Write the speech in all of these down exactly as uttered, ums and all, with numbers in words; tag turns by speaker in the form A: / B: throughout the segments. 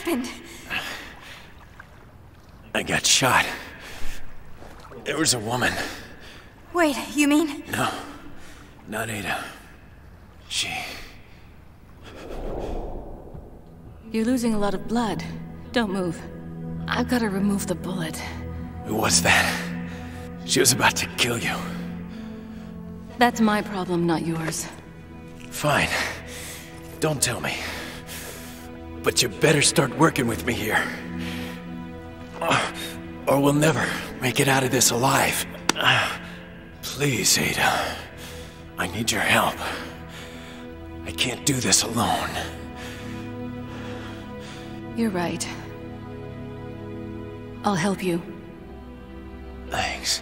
A: happened?
B: I got shot. There was a woman.
A: Wait, you mean?
B: No, not Ada. She...
C: You're losing a lot of blood. Don't move. I've got to remove the bullet.
B: Who was that? She was about to kill you.
C: That's my problem, not yours.
B: Fine. Don't tell me. But you better start working with me here. Uh, or we'll never make it out of this alive. Uh, please, Ada. I need your help. I can't do this alone.
C: You're right. I'll help you.
B: Thanks.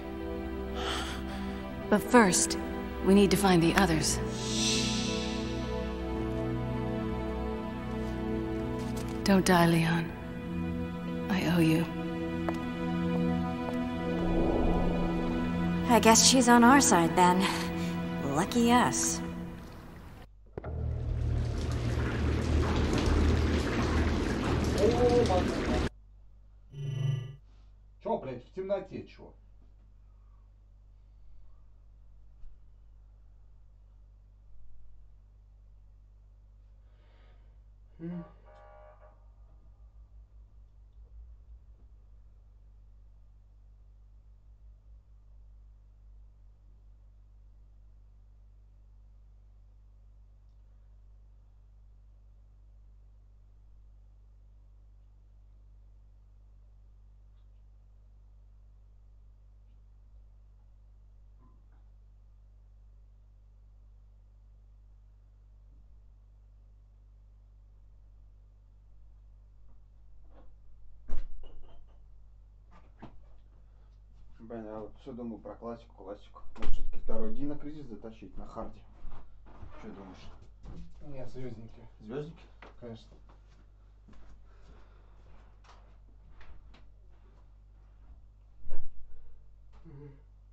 C: But first, we need to find the others. Don't die, Leon. I owe you.
A: I guess she's on our side then. Lucky us.
D: Чё, блядь, в темноте, чё? Блин, я вот все думаю про классику, классику. Может, все-таки второй Дина кризис затащить на харде. Что думаешь?
E: Нет, звездники.
D: Звездники?
E: Конечно. Угу.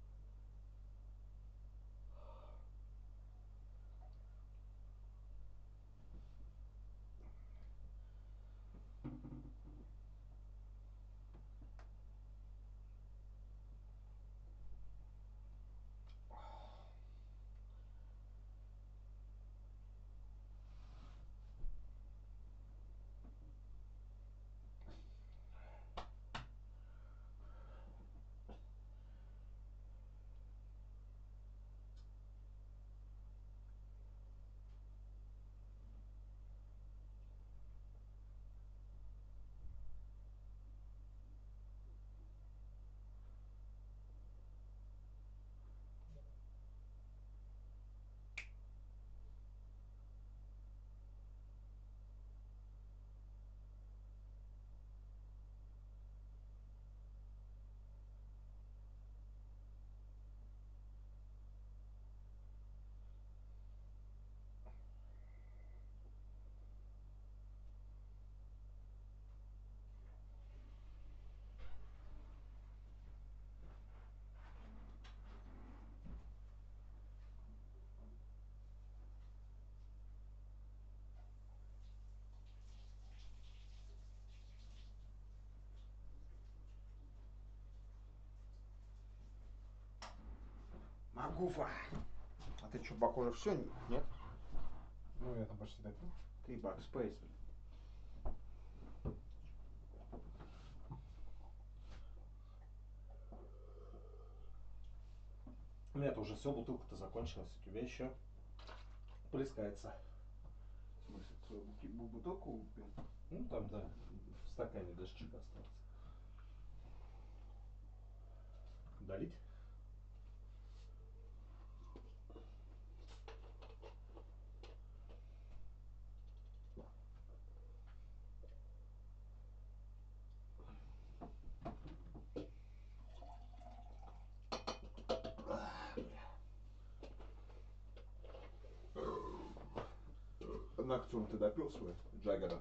D: Магуфа! А ты что, похоже, все? Нет?
E: Ну, я там почти допил.
D: Ты бакспейс.
E: У меня-то уже все, бутылка-то закончилась. У тебя еще плескается.
D: В смысле, свою бутылку упил?
E: Ну, там, да, в стакане дождичка остался. Долить?
D: Однако, что ты допил свой Джаггера?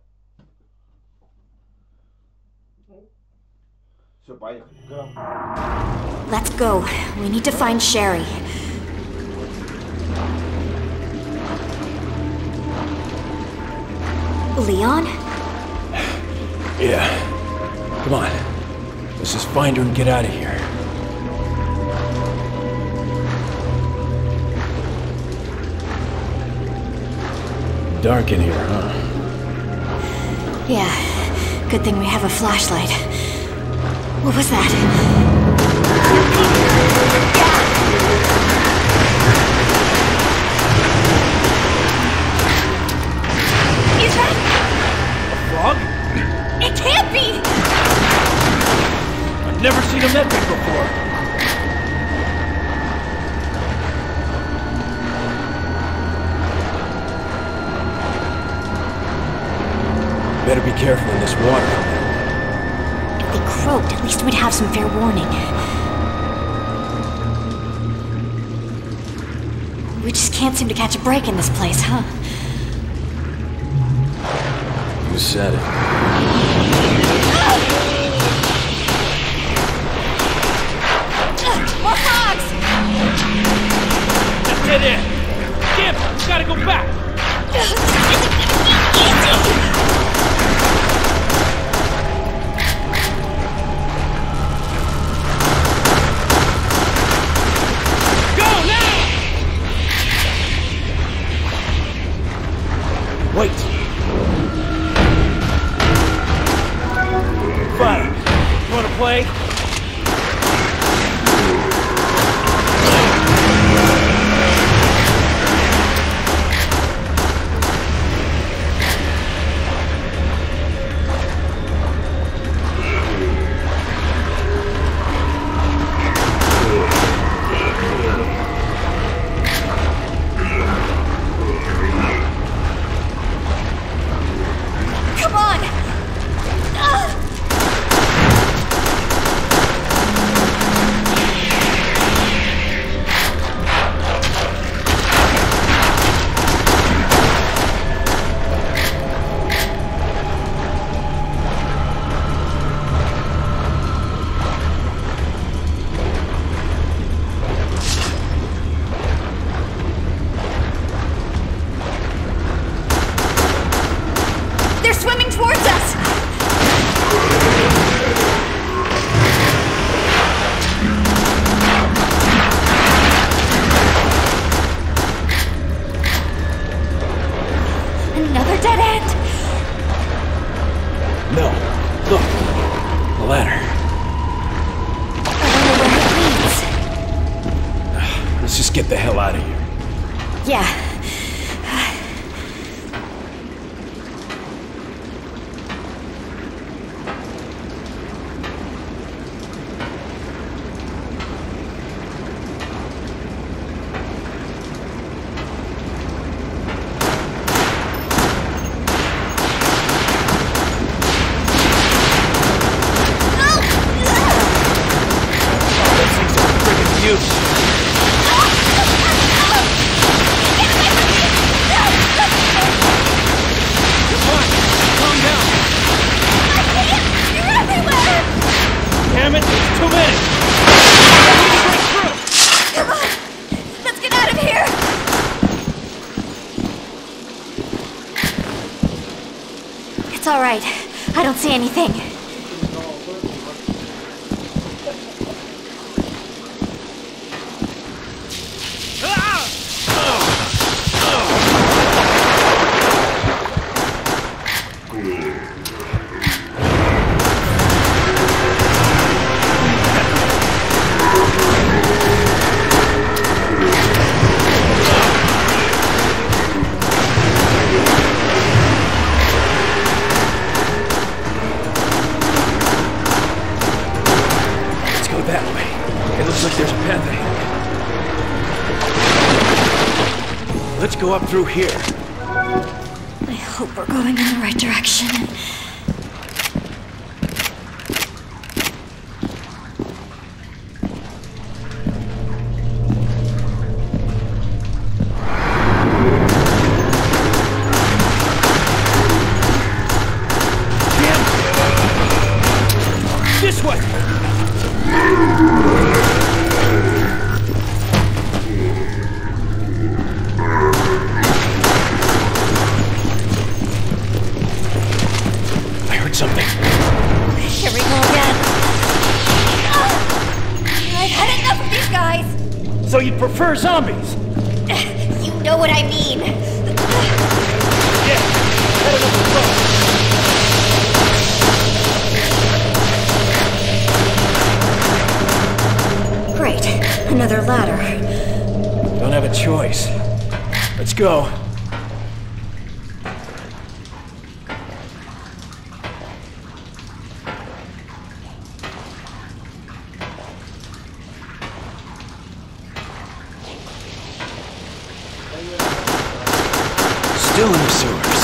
D: Все, поехали.
A: Let's go. We need to find Sherry. Leon?
B: Yeah. Come on. Let's just find her and get out of here. Dark in here, huh?
A: Yeah. Good thing we have a flashlight. What was that? Is that...
B: A frog?
A: It can't be!
B: I've never seen a metric before. Better be careful in this water.
A: If they croaked, at least we'd have some fair warning. We just can't seem to catch a break in this place, huh?
B: Who said it?
A: More frogs!
B: That's it in! Damn it! We gotta go back! Wait! Fine. You wanna play?
A: Come on! Ugh! They're swimming towards us! Another dead end!
B: No. Look. The ladder.
A: I wonder where it leads.
B: Let's just get the hell out of here.
A: Yeah.
B: Those things are friggin' huge. Come on, calm down.
A: You're everywhere!
B: Damn it, there's too many.
A: Come on! Let's get out of here! It's alright. I don't see anything.
B: Let's go that way. It looks like there's a path ahead. Let's go up through here.
A: I hope we're going in the right direction.
B: This way! something.
A: Here we go again. Ah! I've had enough of these guys.
B: So you prefer zombies?
A: You know what I mean.
B: Yeah, had enough of fun.
A: Great. Another ladder.
B: Don't have a choice. Let's go. Still in the sewers.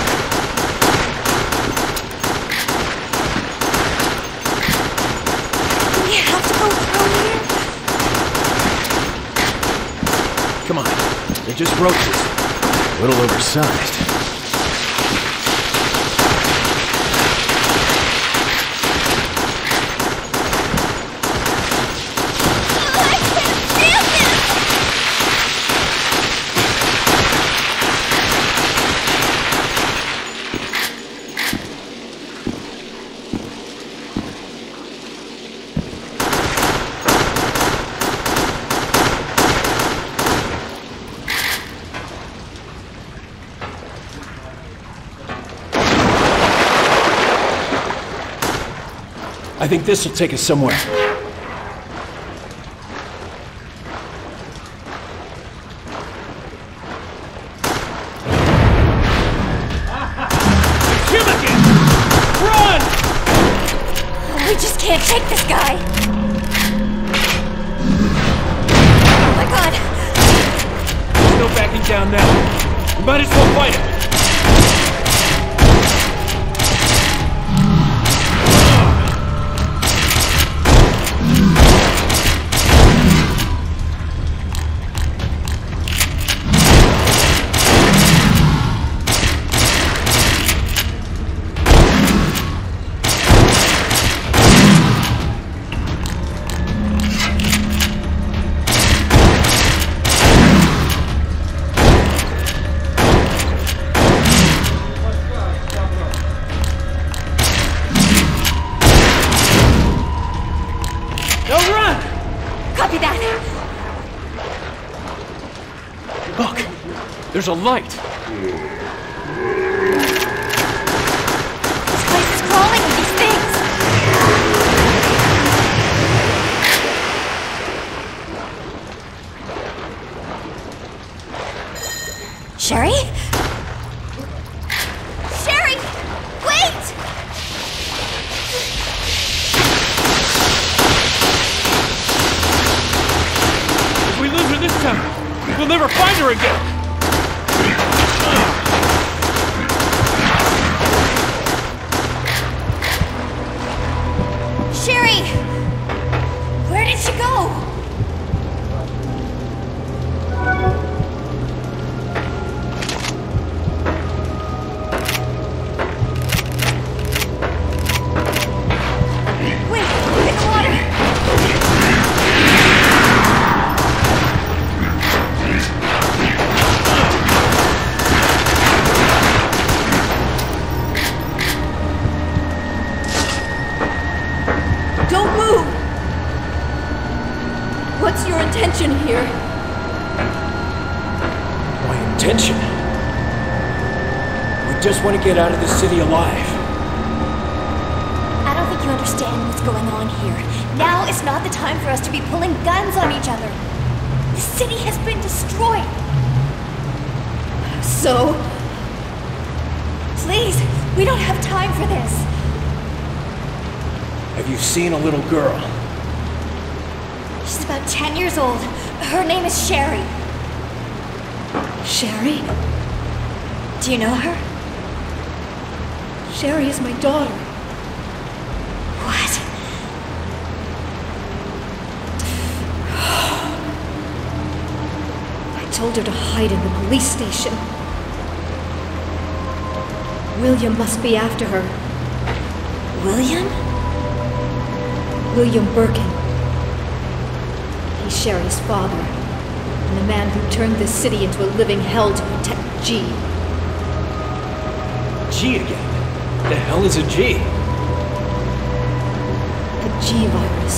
A: Do we have to go through here?
B: Come on, they're just roaches. A little oversized. I think this will take us somewhere. It's him again! Run!
A: We just can't take this guy. Oh my god.
B: There's no backing down now. We might as well fight it.
A: Copy that.
B: Look, there's a light.
A: This place is crawling with these things. Sherry? Sherry! Wait!
B: If we lose her this time, we'll never find her again.
A: Sherry! Where did she go? Wait, in the water! Don't move! What's your intention here?
B: My intention? We just want to get out of this city alive.
A: I don't think you understand what's going on here. Now is not the time for us to be pulling guns on each other. The city has been destroyed. So? Please, we don't have time for this.
B: Have you seen a little girl?
A: She's about ten years old. Her name is Sherry. Sherry? Do you know her? Sherry is my daughter. What? I told her to hide in the police station. William must be after her. William? William Birkin. He's Sherry's father, and the man who turned this city into a living hell to protect G.
B: G again? The hell is a G?
A: The G virus.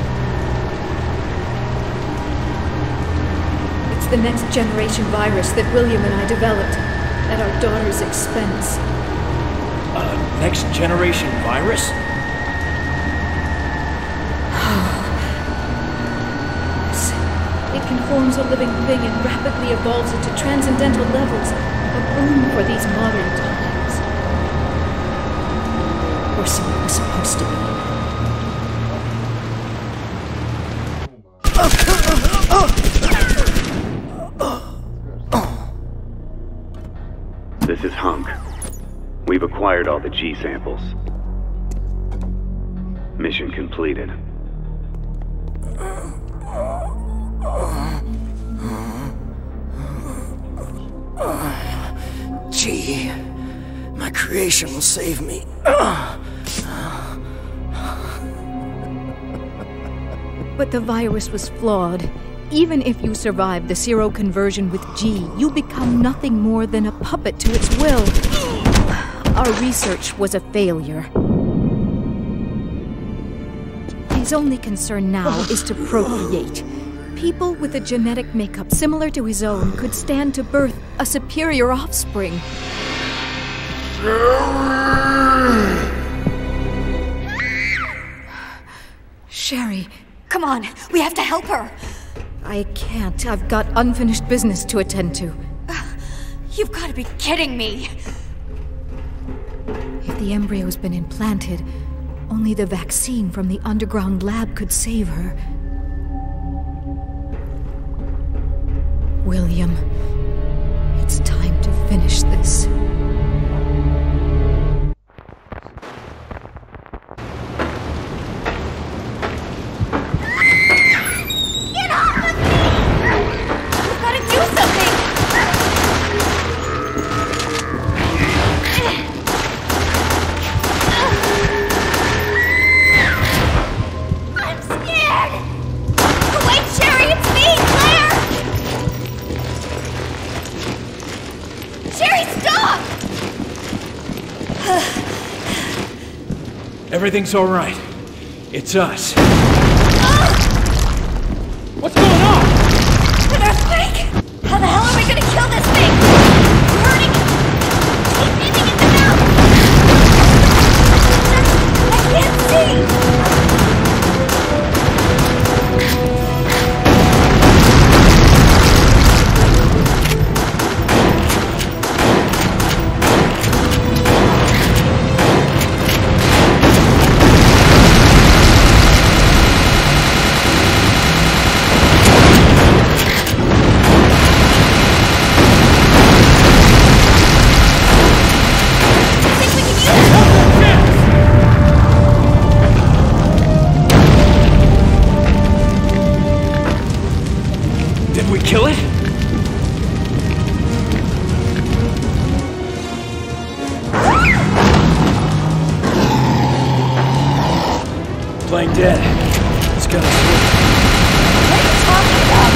A: It's the next generation virus that William and I developed at our daughter's expense.
B: A next generation virus?
A: It conforms a living thing and rapidly evolves into transcendental levels, a boon for these modern times. Or so it was supposed to
F: be. This is Hunk. We've acquired all the G samples. Mission completed.
B: G. My creation will save me.
A: But the virus was flawed. Even if you survive the seroconversion with G, you become nothing more than a puppet to its will. Our research was a failure. His only concern now is to procreate. People with a genetic makeup similar to his own could stand to birth a superior offspring. Sherry.
C: Come on, we have to help her.
A: I can't. I've got unfinished business to attend to.
C: You've got to be kidding me.
A: If the embryo's been implanted, only the vaccine from the underground lab could save her. William, it's time to finish this.
C: Get off of me! We've got to do something! I'm scared! Wait, Sherry, it's me, Claire! Sherry, stop!
B: Everything's all right. It's us. What's going on?
C: An earthquake? How the hell are we gonna kill this thing? It's hurting! It's breathing in the mouth! I can't see!
B: Did we kill it? Playing dead. It's gonna switch.
C: What are you talking about?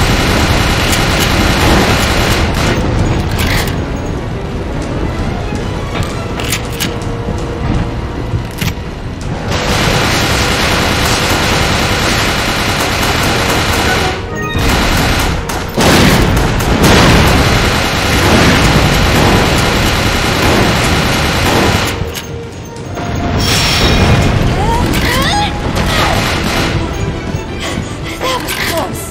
C: That was close.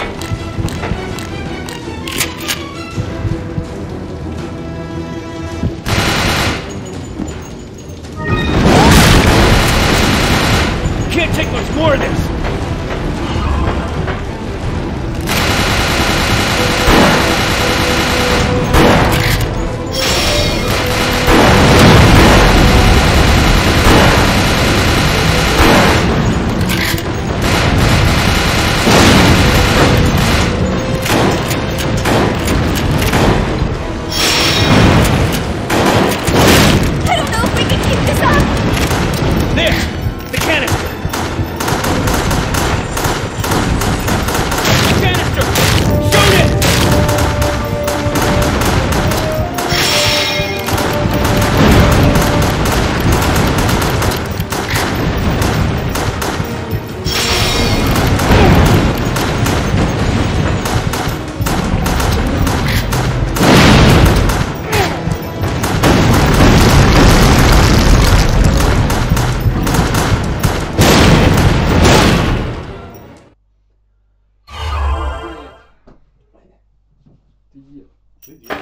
B: Can't take much more of this.
C: I don't know if we can keep this up.
B: There! The canister! The canister! Shoot it!
E: Ты делаешь.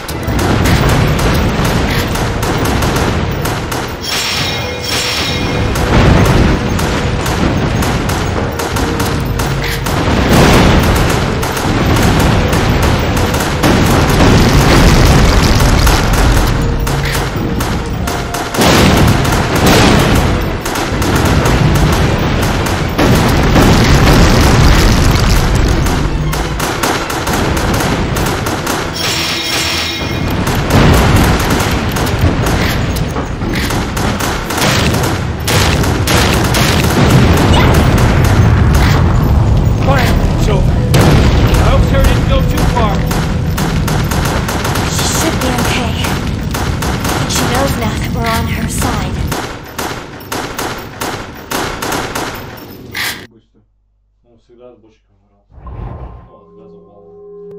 E: Всегда с бочками дрался. Ну, от газа упал.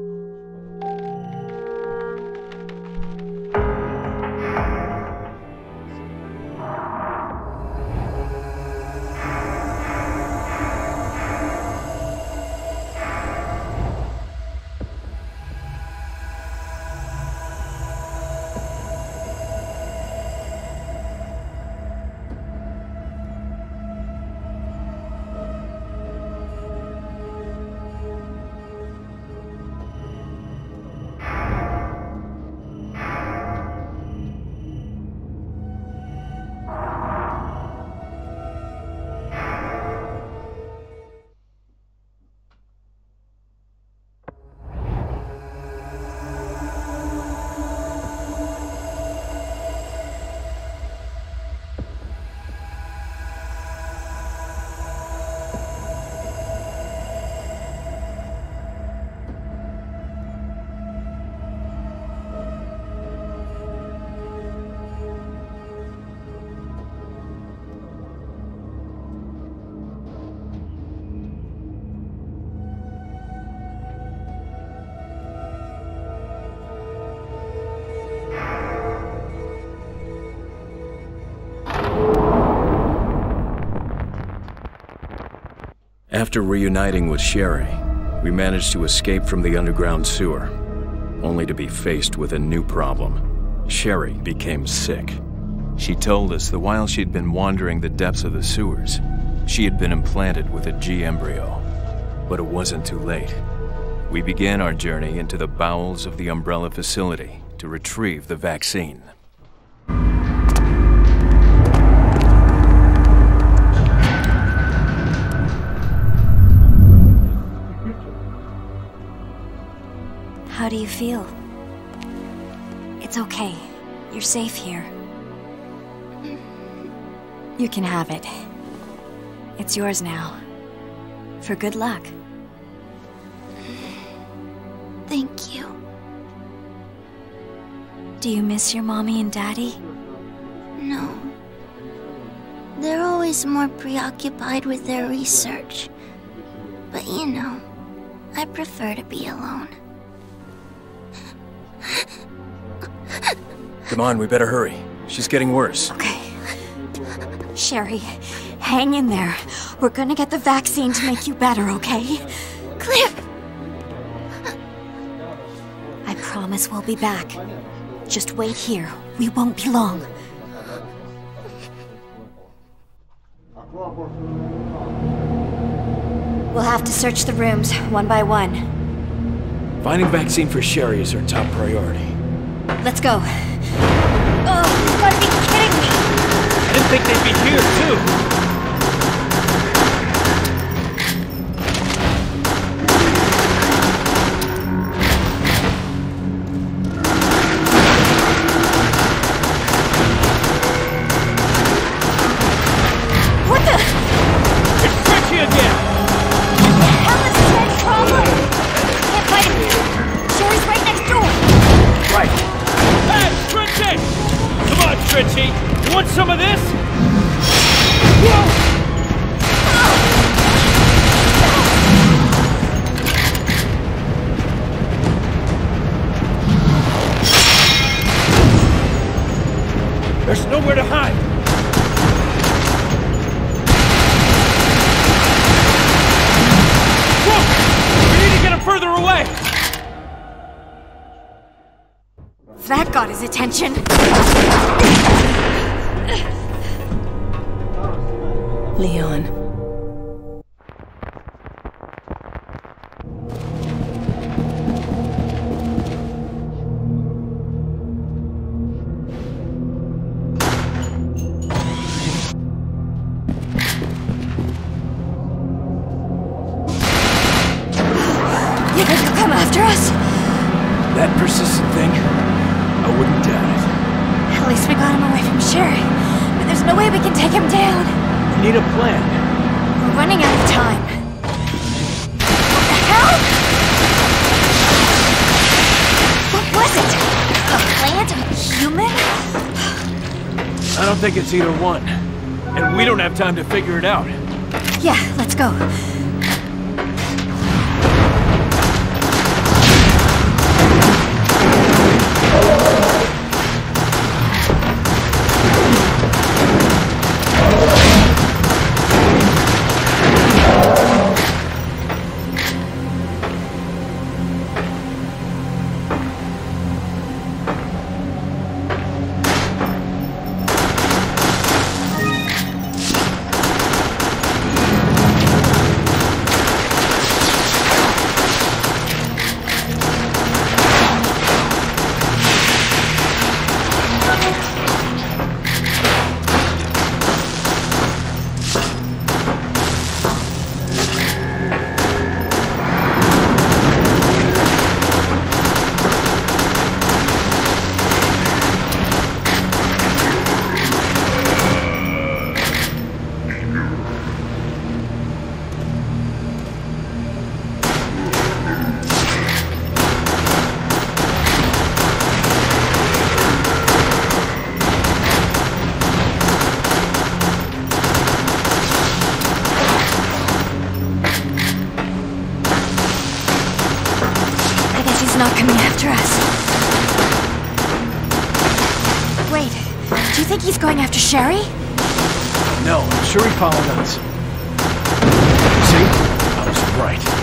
B: After reuniting with Sherry, we managed to escape from the underground sewer, only to be faced with a new problem. Sherry became sick. She told us that while she'd been wandering the depths of the sewers, she had been implanted with a G embryo. But it wasn't too late. We began our journey into the bowels of the Umbrella facility to retrieve the vaccine.
C: How do you feel? It's okay. You're safe here. You can have it. It's yours now. For good luck.
G: Thank you.
C: Do you miss your mommy and daddy?
G: No. They're always more preoccupied with their research. But you know, I prefer to be alone.
B: Come on, we better hurry. She's getting worse.
C: Okay. Sherry, hang in there. We're gonna get the vaccine to make you better, okay?
G: Claire!
C: I promise we'll be back. Just wait here. We won't be long. We'll have to search the rooms, one by one.
B: Finding vaccine for Sherry is our top priority.
C: Let's go. Oh, you've got to be kidding me!
B: I didn't think they'd be here, too!
C: What the?
B: It's Fritchie again!
C: What the hell is Sherry's problem? Can't fight him. Sherry's right next door.
B: Right.
H: Hey, Fritchie! Come on, Fritchie! You want some of this? There's nowhere to hide. Whoa! We need to get him further away!
C: That got his attention.
A: Leon.
C: You think he'll come after us?
B: That persistent thing? I wouldn't doubt it.
C: At least we got him away from Sherry. But there's no way we can take him down.
B: We need a plan.
C: We're running out of time. What the hell? What was it? A plant? A human?
B: I don't think it's either one. And we don't have time to figure it out.
C: Yeah, let's go. Not coming after us. Wait, do you think he's going after Sherry?
B: No, I'm sure he followed us. See? I was right.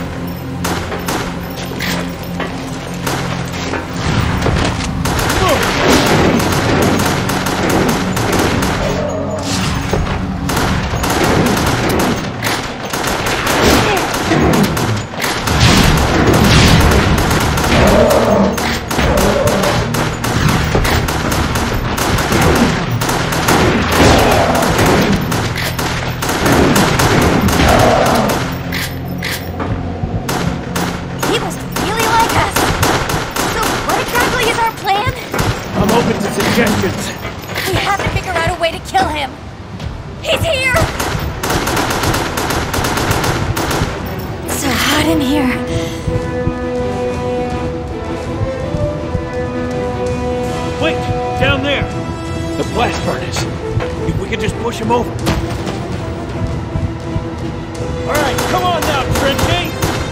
C: We have to figure out a way to kill him. He's here! It's so hot in here.
H: Wait! Down there!
B: The blast furnace. If we could just push him over.
H: Alright, come on now, Trinity!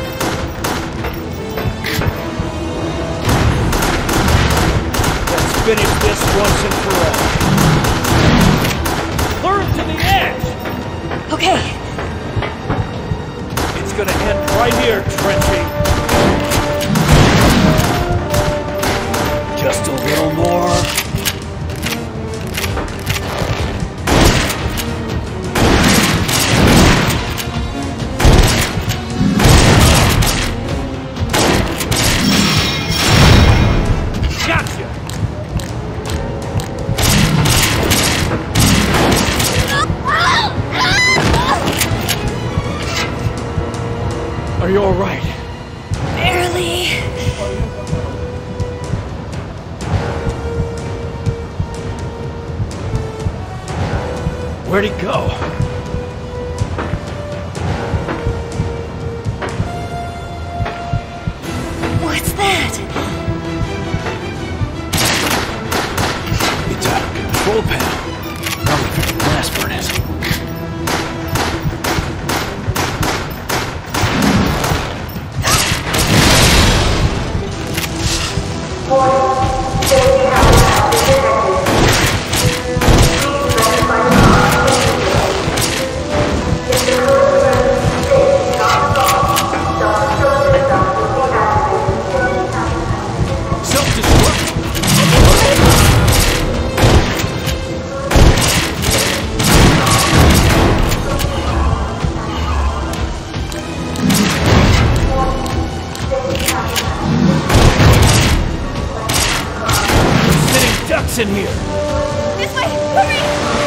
H: Let's finish this once and for all. Lure him to the edge!
C: Okay.
H: It's gonna end right here, Trinity.
B: Just a little more.
H: Gotcha!
B: Are you all right?
C: Barely.
B: Where'd he go?
C: What's that?
B: It's a control panel. Probably for the blast furnace. Self-destruct?
H: in here.
C: This way! Hurry!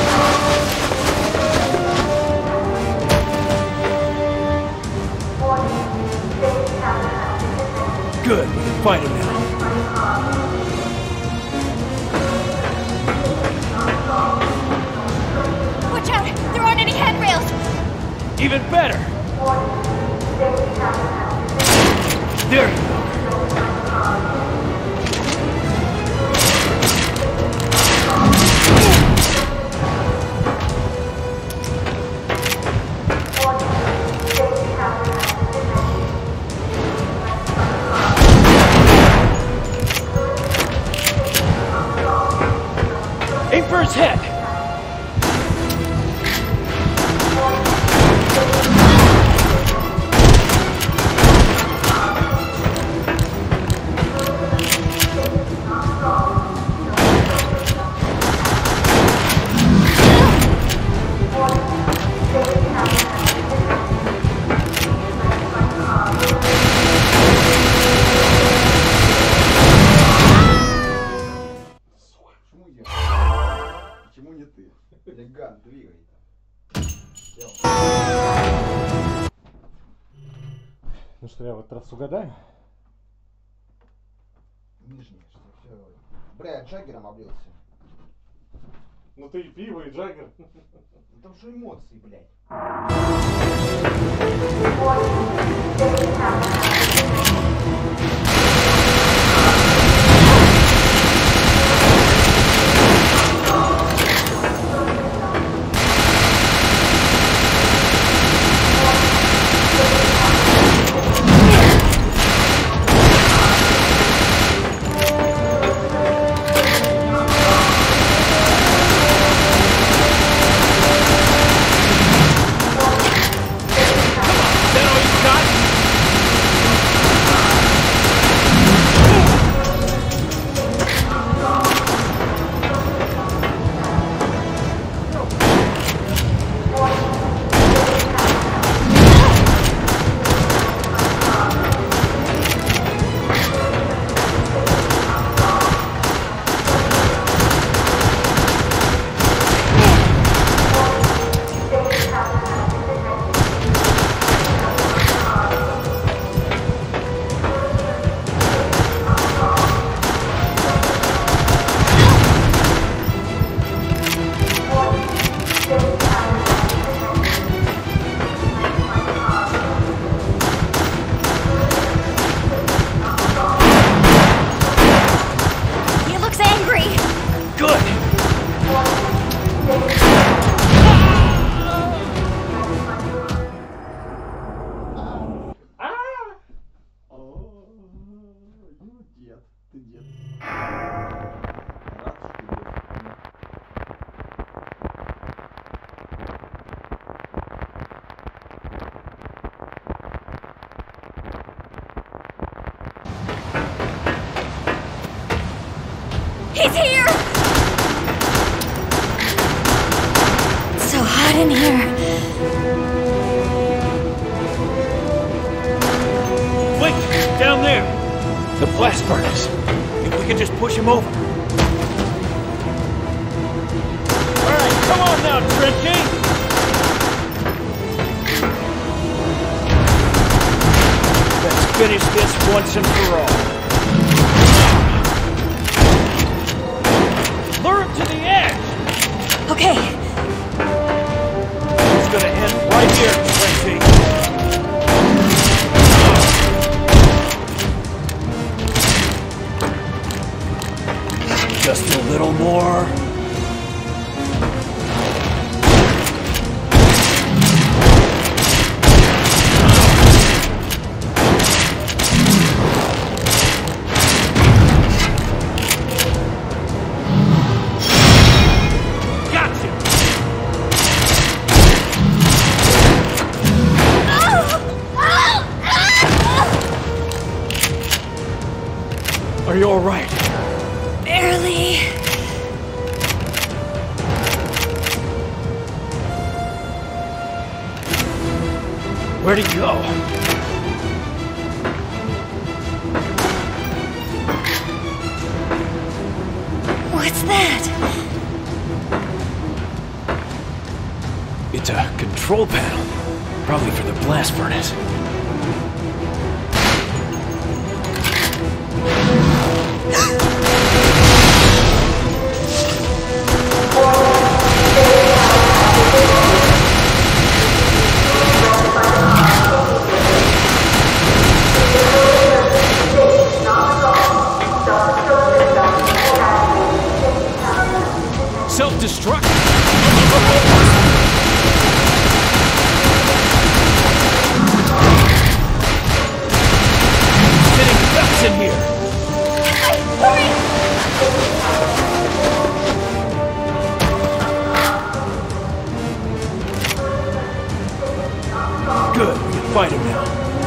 H: Good, we can find him now.
C: Watch out! There aren't any handrails!
H: Even better! There you go. Aim for his head!
D: Почему не ты? Леган, двигай.
E: Ну что, я в этот раз угадаю?
D: Нижний, что все. Бля, я Джаггером облился.
E: Ну ты и пиво, и Джаггер.
D: Там же эмоции, блядь.
C: He's here! It's so hot in here.
H: Wait! Down there! The blast furnace. If we could just push him over. Alright, come on now, Trenchy! Let's finish this once and for all. Lure him to the edge!
C: Okay.
H: It's gonna end right here, Trenchy. Just a little more. Are you all right?
C: Barely.
H: Where'd he go?
C: What's that?
B: It's a control panel. Probably for the blast furnace.
H: Self-destruct? Sitting ducks in here!
C: Hurry!
B: Good, we can fight him now.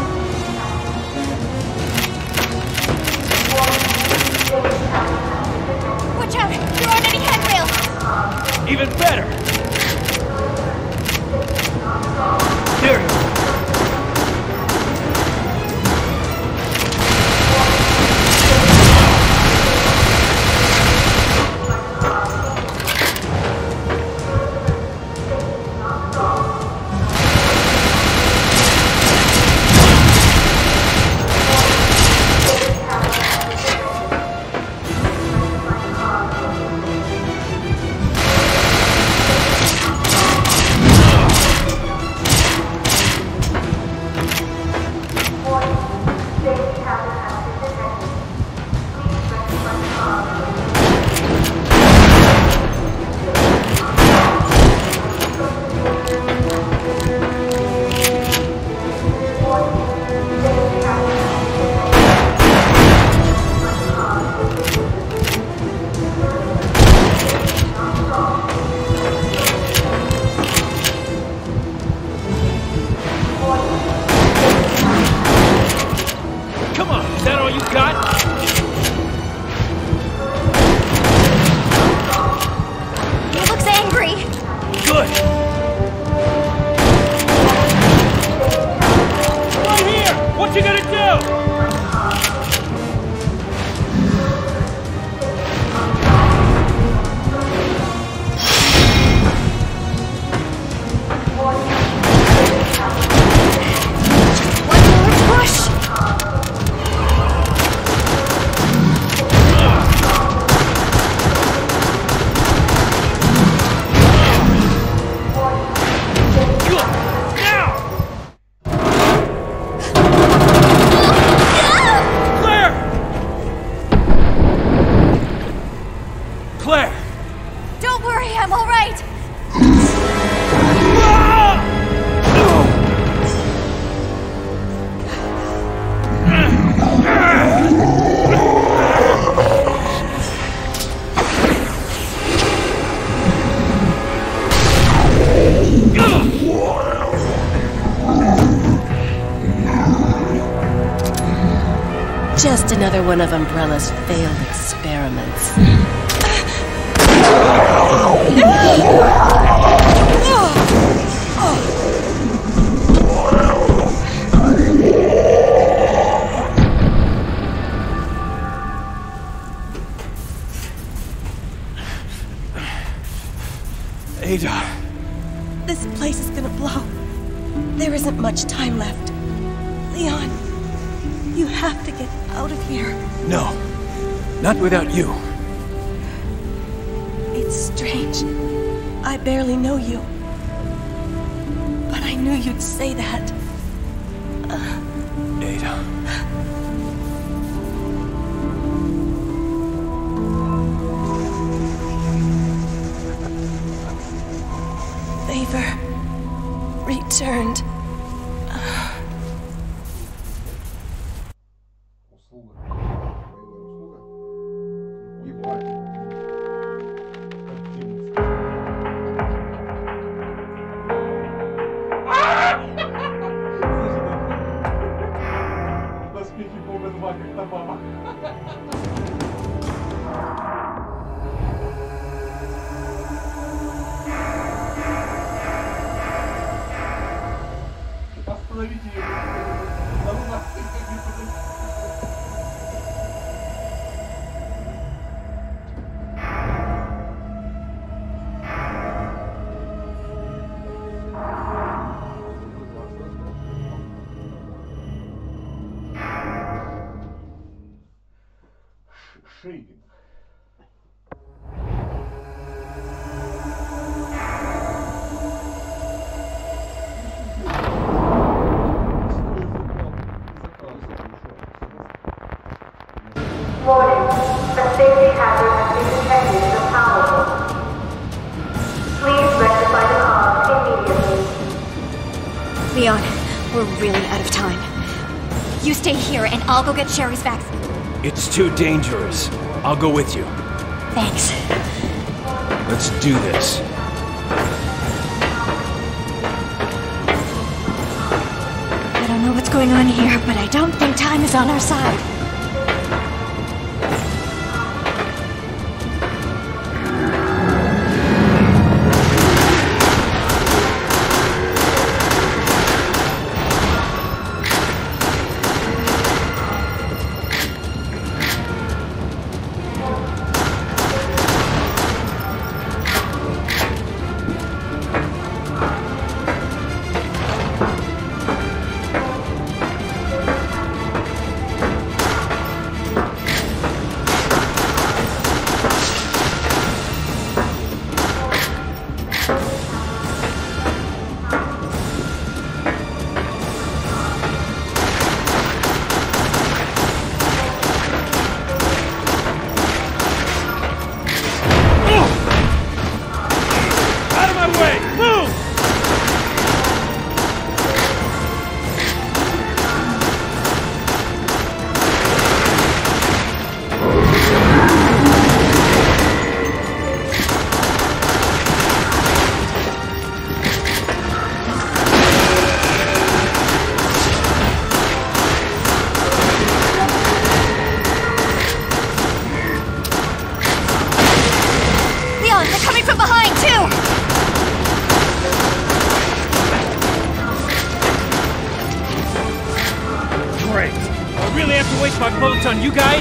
C: Watch out! You're on any handrail!
H: Even better! There you go.
I: Just another one of Umbrella's failed experiments.
B: Ada.
I: This place is gonna blow. There isn't much time left. Leon, you have to get out of here.
B: No, not without you.
I: It's strange. I barely know you. But I knew you'd say that. Uh...
B: Ada.
I: Favor returned.
E: Intriguing.
J: Warning, a safety hazard has been detected in the power room. Please rectify the cause immediately.
C: Leon, we're really out of time. You stay here and I'll go get Sherry's vaccine.
B: It's too dangerous. I'll go with you.
C: Thanks.
B: Let's do this.
C: I don't know what's going on here, but I don't think time is on our side.
H: On you guys?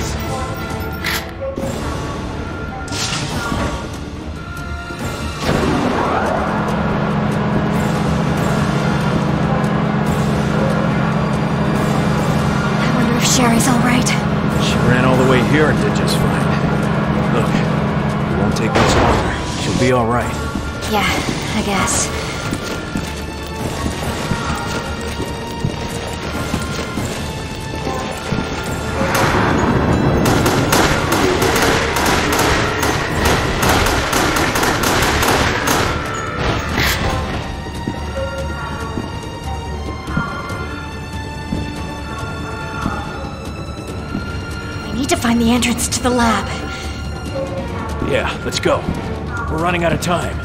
C: I wonder if Sherry's all right.
B: She ran all the way here and did just fine. Look, it won't take much longer. She'll be all right.
C: Yeah, I guess. Find the entrance to the lab.
B: Yeah, let's go. We're running out of time.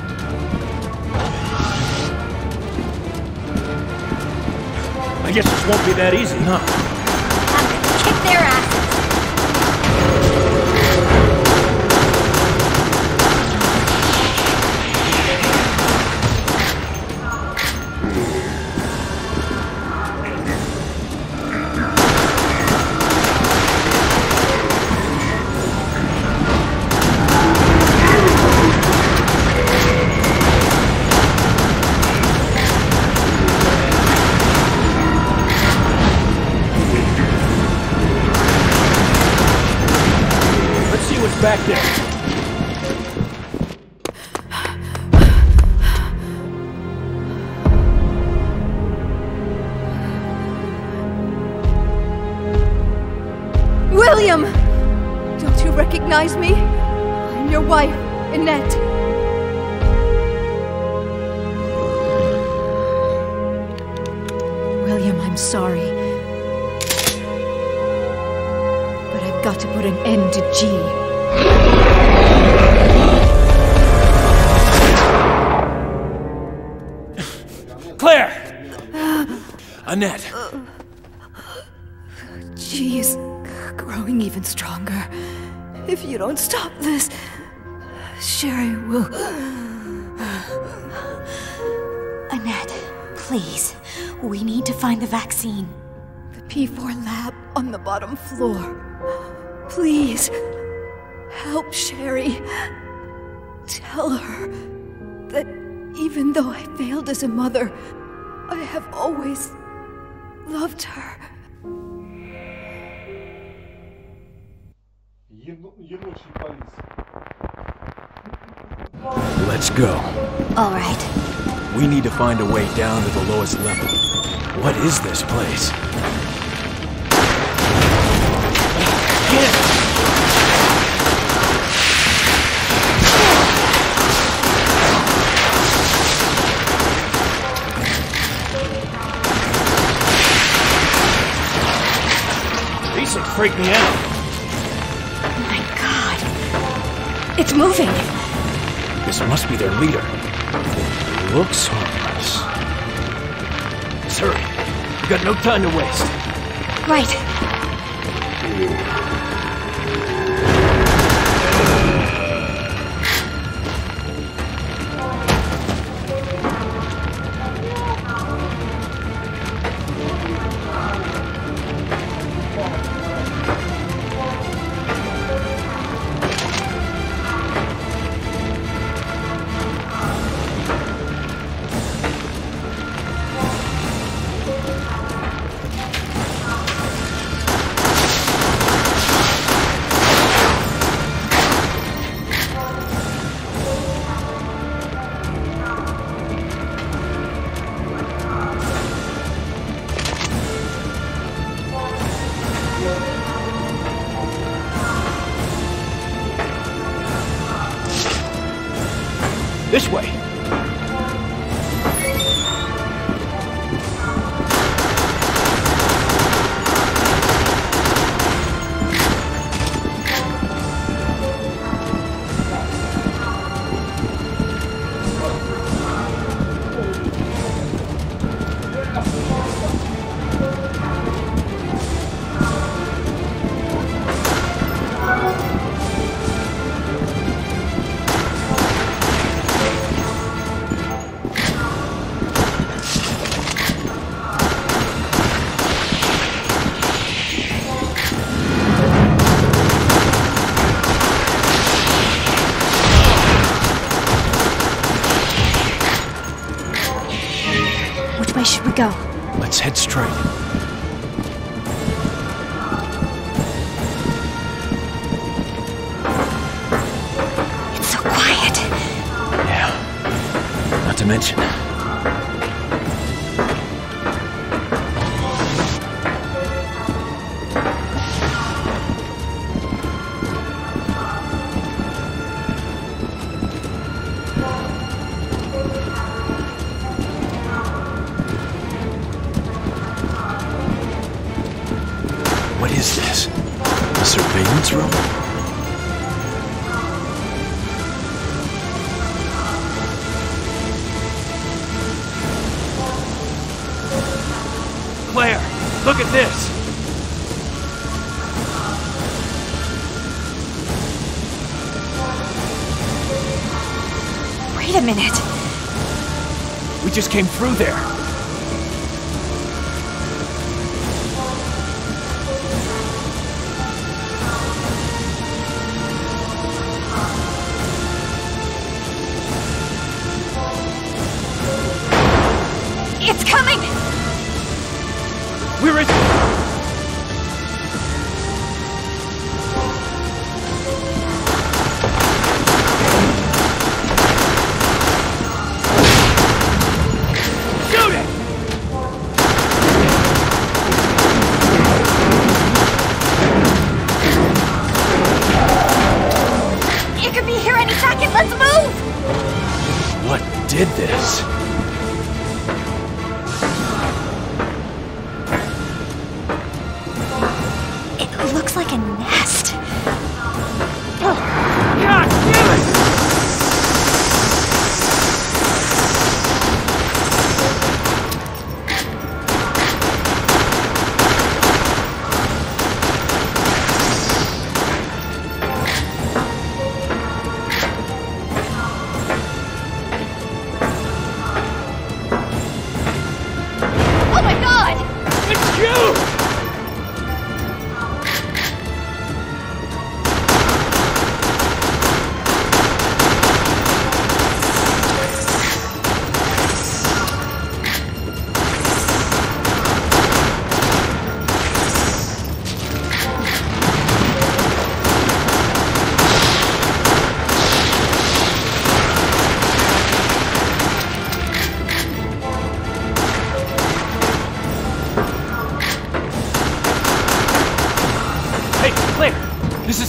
B: I guess this won't be that easy, huh?
C: I'm gonna kick their asses.
B: Back there.
A: William! Don't you recognize me? I'm your wife, Annette. William, I'm sorry. But I've got to put an end to G.
B: Claire! Annette!
A: G is growing even stronger. If you don't stop this, Sherry will...
C: Annette, please. We need to find the vaccine.
A: The P four lab on the bottom floor. Please, help Sherry. Tell her that even though I failed as a mother, I have always loved her.
E: ену- енотчий полис.
B: Let's go.
G: All right.
B: We need to find a way down to the lowest level. What is this place?
H: These things freak me out.
C: My God. It's moving.
B: This must be their leader. It looks harmless.
H: Let's hurry. We've got no time to waste.
C: Right.
H: This way.
C: Which way should we go?
B: Let's head straight.
C: It's so quiet.
B: Yeah. Not to mention. What is this? A surveillance room?
H: Claire, look at this.
C: Wait a minute.
B: We just came through there.
C: It's coming!
H: Where is it? Shoot it!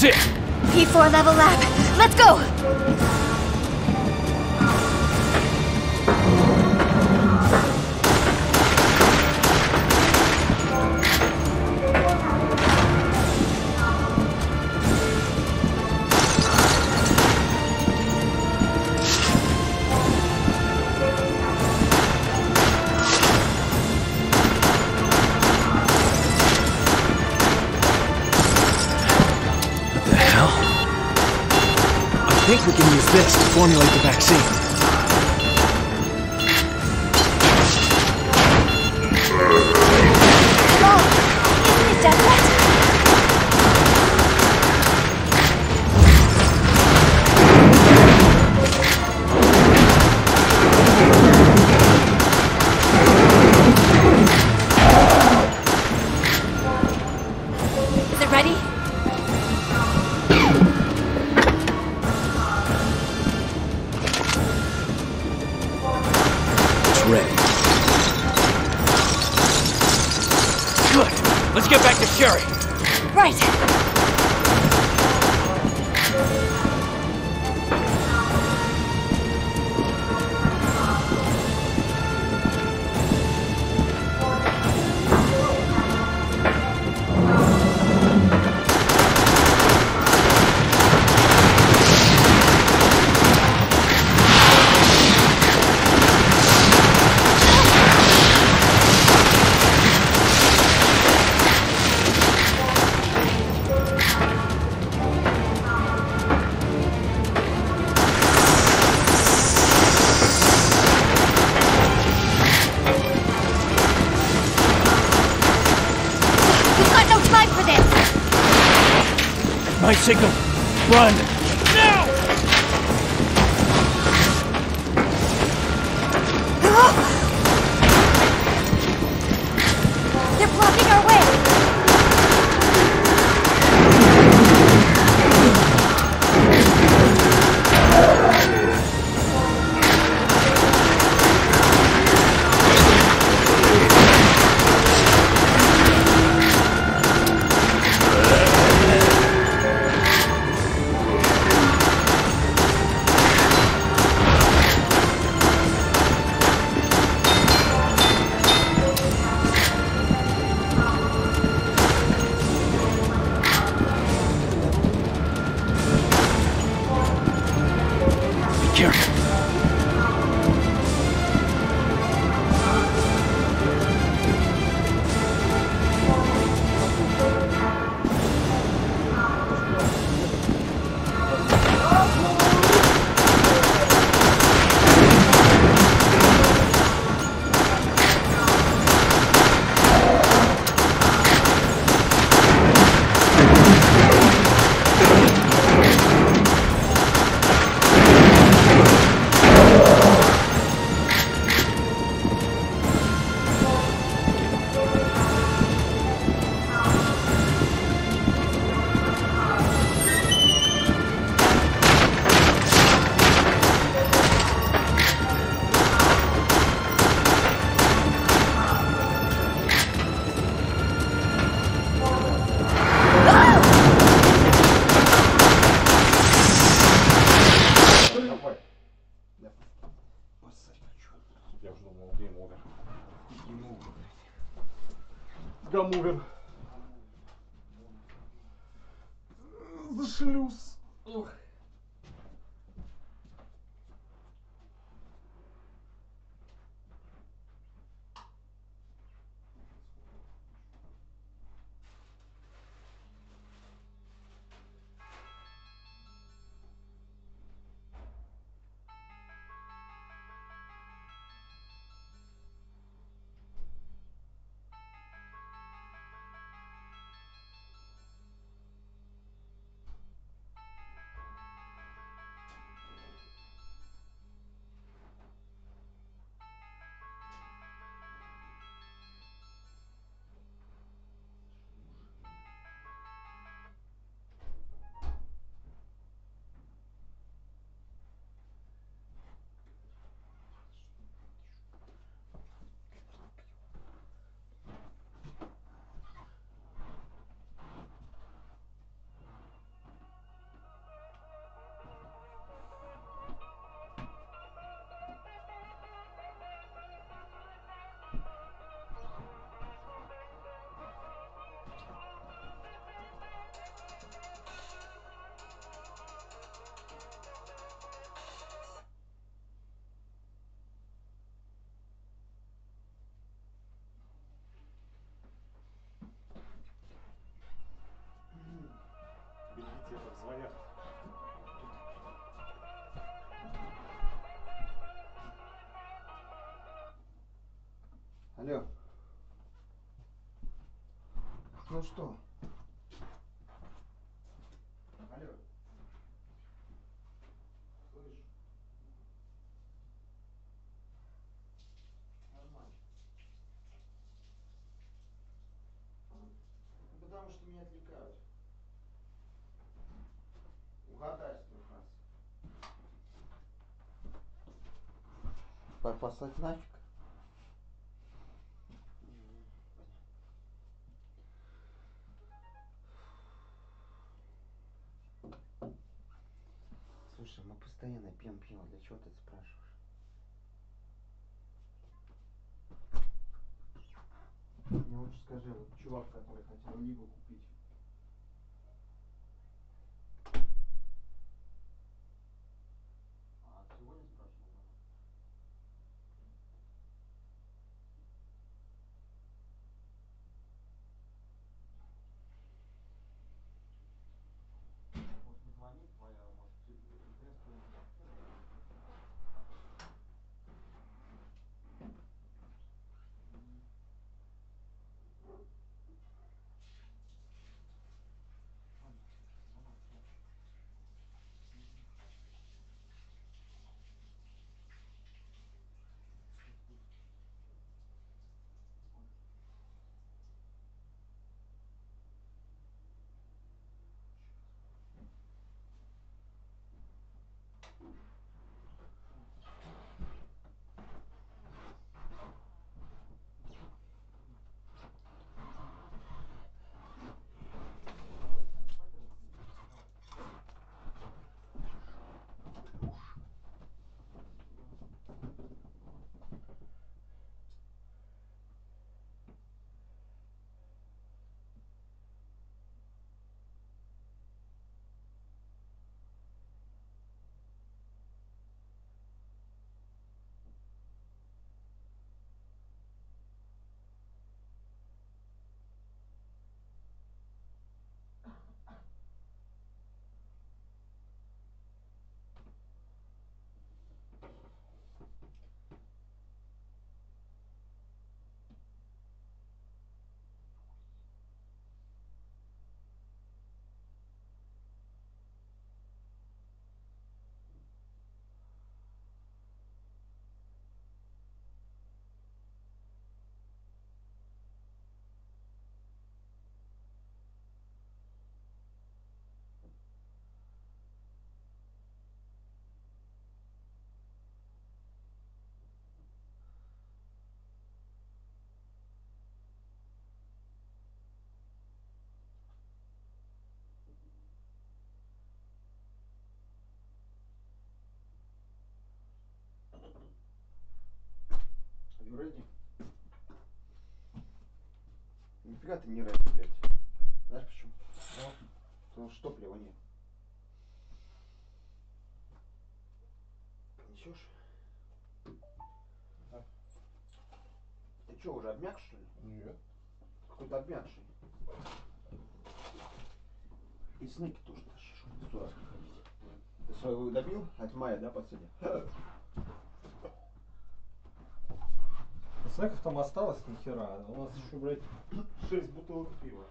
H: is it?
C: P four level lab. Let's go!
B: I think we can use this to formulate the vaccine.
C: Whoa! Is that what? Is it ready?
B: Ready.
H: Good. Let's get back to Sherry.
C: Right.
H: My signal. Run! Now!
C: They're blocking our way!
E: Гамувер. За шлюз. Ух.
D: Алло. Ну что? Алло. Слышь? Нормально. Потому что меня отвлекают. Угадай с трех раз. Послать нафиг? Слушай, мы постоянно пьем пиво. Для чего ты это спрашиваешь? Мне лучше скажи, вот чувак, который хотел Ниву купить. А ты сегодня спрашивал, да? Может, не звонит твоя, может, известная. You ready? Нифига ты не ready, блядь. Знаешь почему? Ну, потому что топлива нет. Несешь? Да. Ты что, уже обмяк, что ли? Нет. Какой-то обмякший. И снеки тоже тащишь, чтобы сто раз не ходить. Ты своего добил? От мая, да, последний?
E: Снеков там осталось ни хера. У нас еще, блядь, шесть бутылок пива.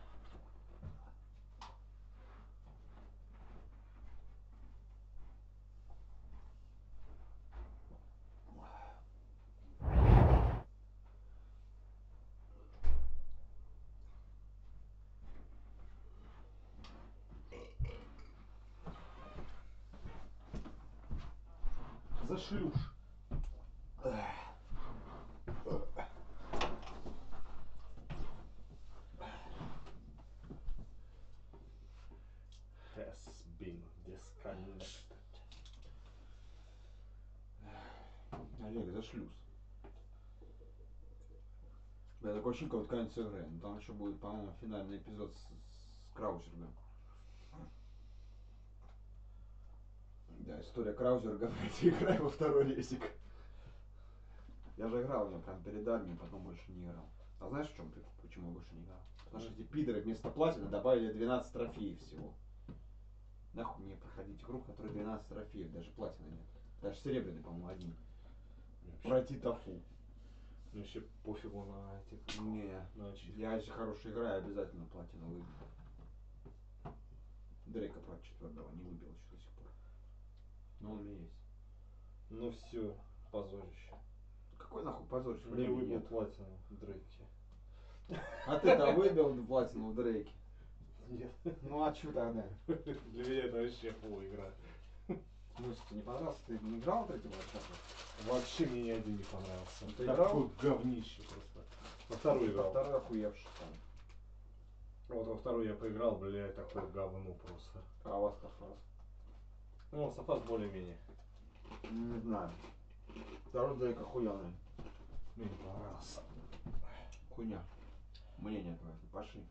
E: Зашлюш. Has been disconnected.
D: Олег, за шлюз. Я такой ощущение, вот конец игры. Но там еще будет, по-моему, финальный эпизод с, с Краузергом. Да, история Краузерга, блядь, играю во второй рейсик. Я же играл в него прям перед армией, потом больше не играл. А знаешь, в чем прикол? Почему я больше не играл? Потому что эти пидоры вместо платины добавили двенадцать трофеев всего. Нахуй мне проходить игру, в которой двенадцать трофеев, даже платины нет. Даже серебряный, по-моему, один. Пройти тафу.
E: Мне вообще пофигу на этих.
D: Не,
E: на чьих.
D: я если хороший играю, обязательно платину выбью. Дрейка, правда, четвертого не выбил еще до сих пор. Но он у меня есть.
E: Ну все, позорище.
D: Какой нахуй позорище?
E: Не выбил платину в Дрейке.
D: А ты-то выбил платину в Дрейке?
E: Нет.
D: Ну а чё тогда?
E: Для меня это вообще фу игра.
D: Ну, если тебе не понравился, ты не играл в третий Warcraft?
E: Вообще мне ни один не понравился.
D: Ты
E: Такое
D: играл?
E: говнище просто. Во второй
D: Во
E: играл.
D: второй охуевший там.
E: Вот во второй я поиграл, блядь, такое говно просто.
D: А Last of Us?
E: Ну, Last of Us более-менее.
D: Не знаю. Второй Дрейк охуенный.
E: Мне не понравился.
D: Хуйня. Мнение твое. Пошли.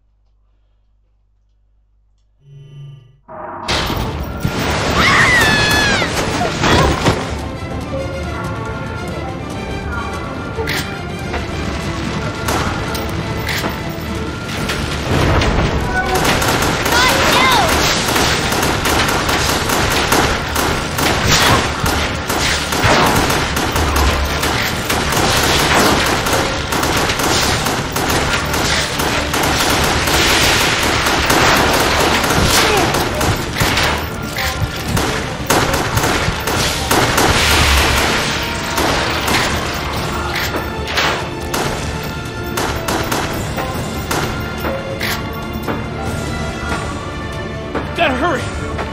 H: Gotta hurry!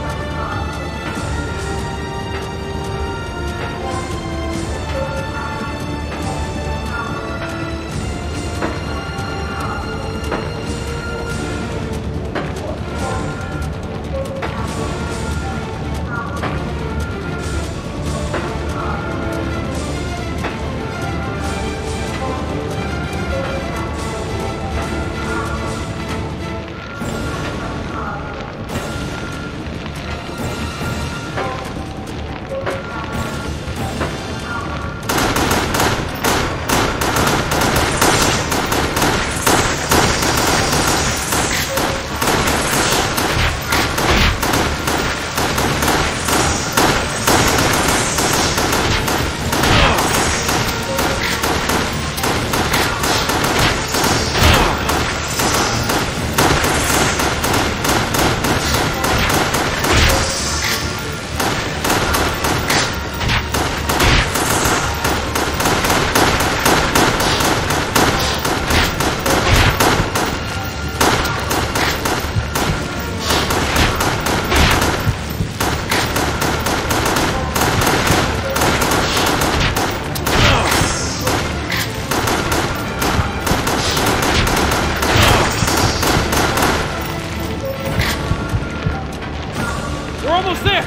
H: We're almost there!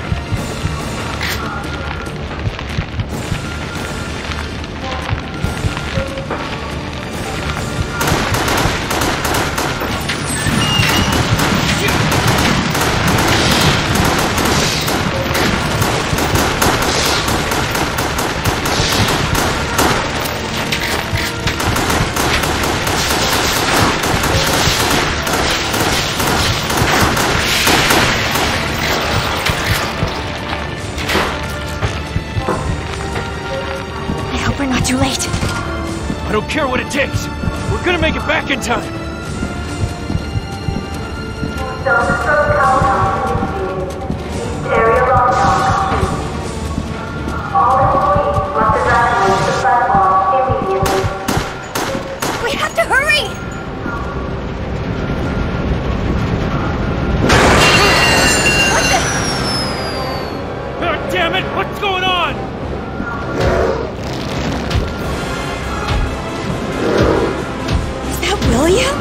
C: We're not too late.
H: I don't care what it takes. We're gonna make it back in time.
J: Self-destruct countdown initiated. Area lockdown complete. All employees must evacuate the platform immediately.
C: We have to hurry! What the?
H: God damn it! What's going on?
C: William?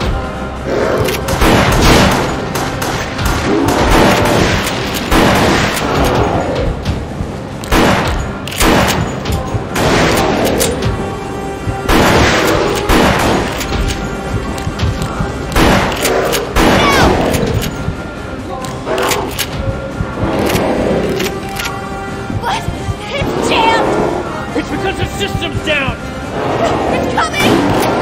J: What? It's jammed!
H: It's because the system's down!
J: It's coming!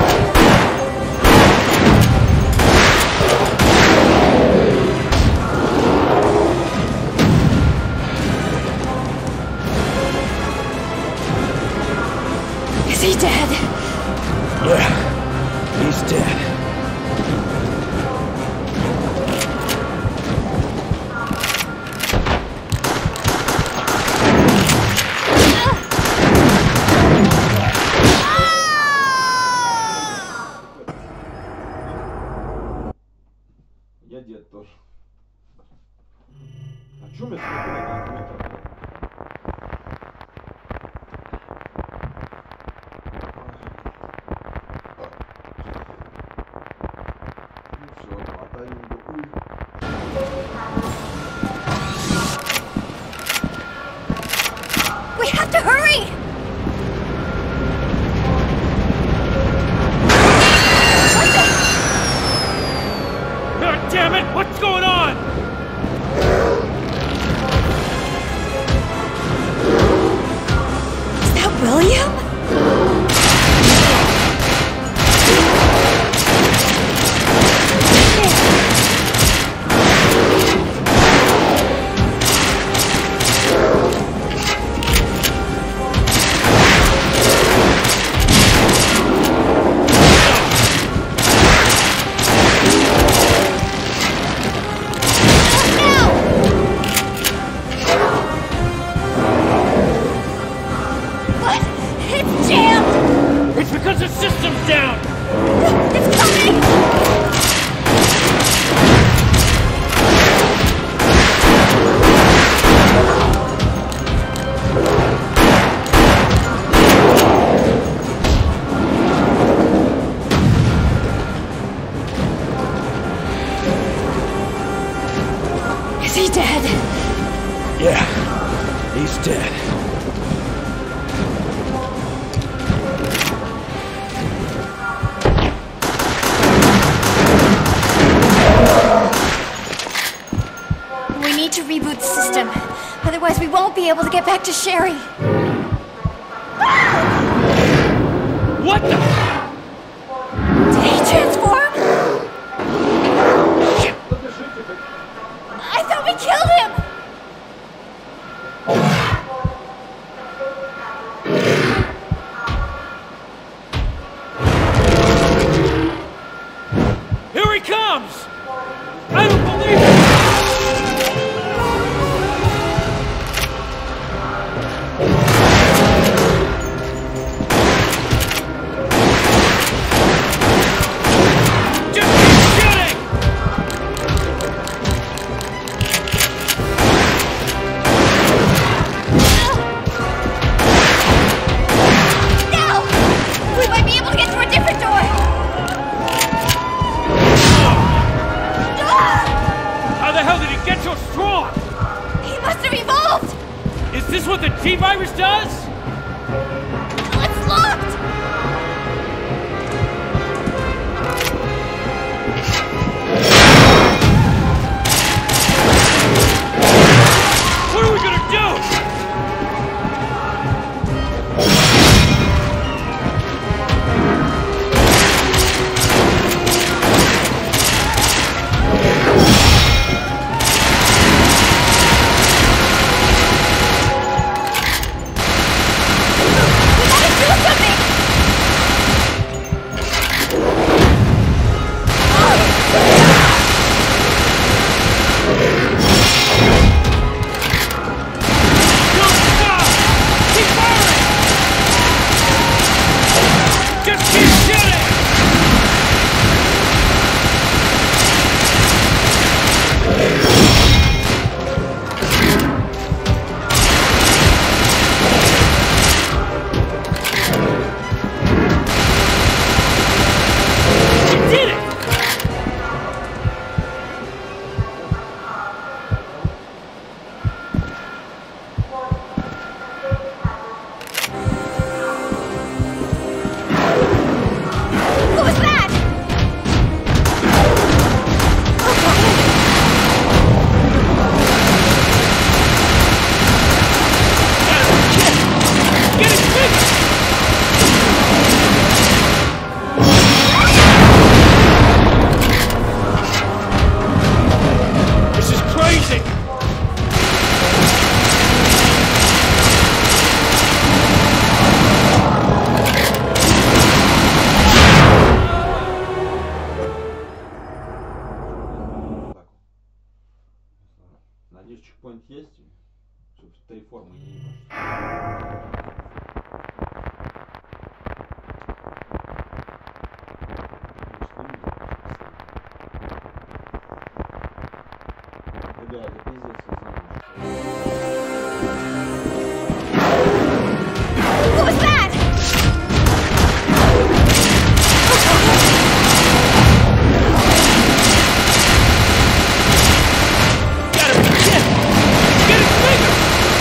C: Is he dead?
B: Yeah, he's dead.
D: Я дед тоже. А чё мне смотрели на метр? Ну все, хватаем другую.
C: We have to hurry!
H: God damn it! What's going on?
C: Is that William? Is he dead?
B: Yeah, he's dead.
C: We need to reboot the system. Otherwise, we won't be able to get back to Sherry.
H: What the?
C: Did he transform? I thought we killed him!
H: Here he comes! I don't believe it! Just keep shooting!
C: No! We might be able to get through a different door!
H: How the hell did he get so strong?
C: He must have evolved!
H: Is this what the T-Virus does?
C: It's locked!
H: What are we gonna do?
D: форму не ебашь. Да, это пиздец, я знаю.
C: What was that?
H: Gotta be shit! Get it bigger!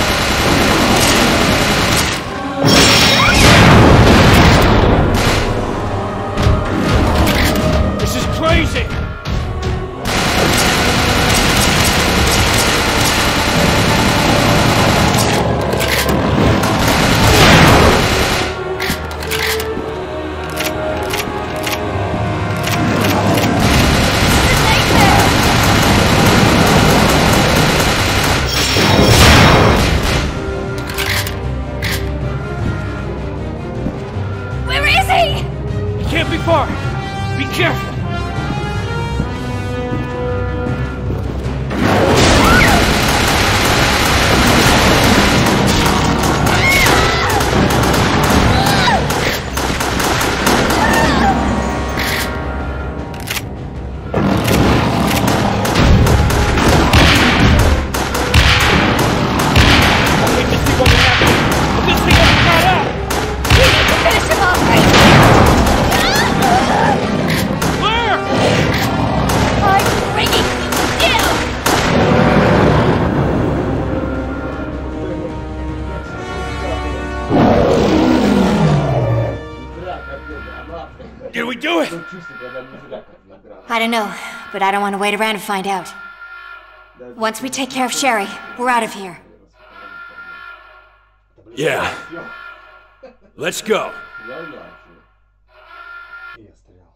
H: This is crazy!
C: Where is he?
H: He can't be far! Be careful! I hate to see what would happen if this thing ever got out!
C: We need to finish him off, Gracie!
H: Claire!
C: I'm bringing you down!
H: Did we do it?
C: I don't know, but I don't want to wait around to find out. Once we take care of Sherry, we're out of here.
H: Yeah. Let's go.
E: И я стрелял.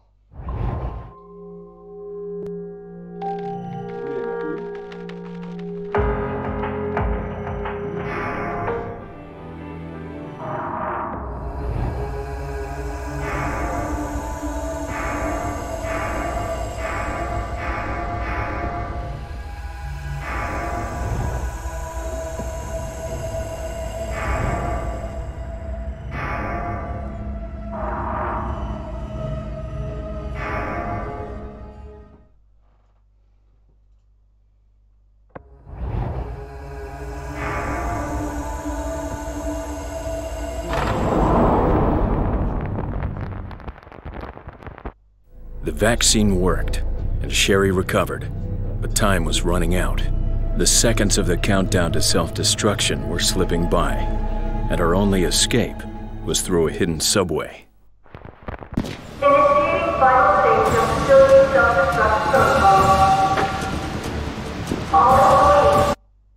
B: The vaccine worked, and Sherry recovered, but time was running out. The seconds of the countdown to self-destruction were slipping by, and our only escape was through a hidden subway.
J: Initiating final stage of facility self-destruct protocol. All employees.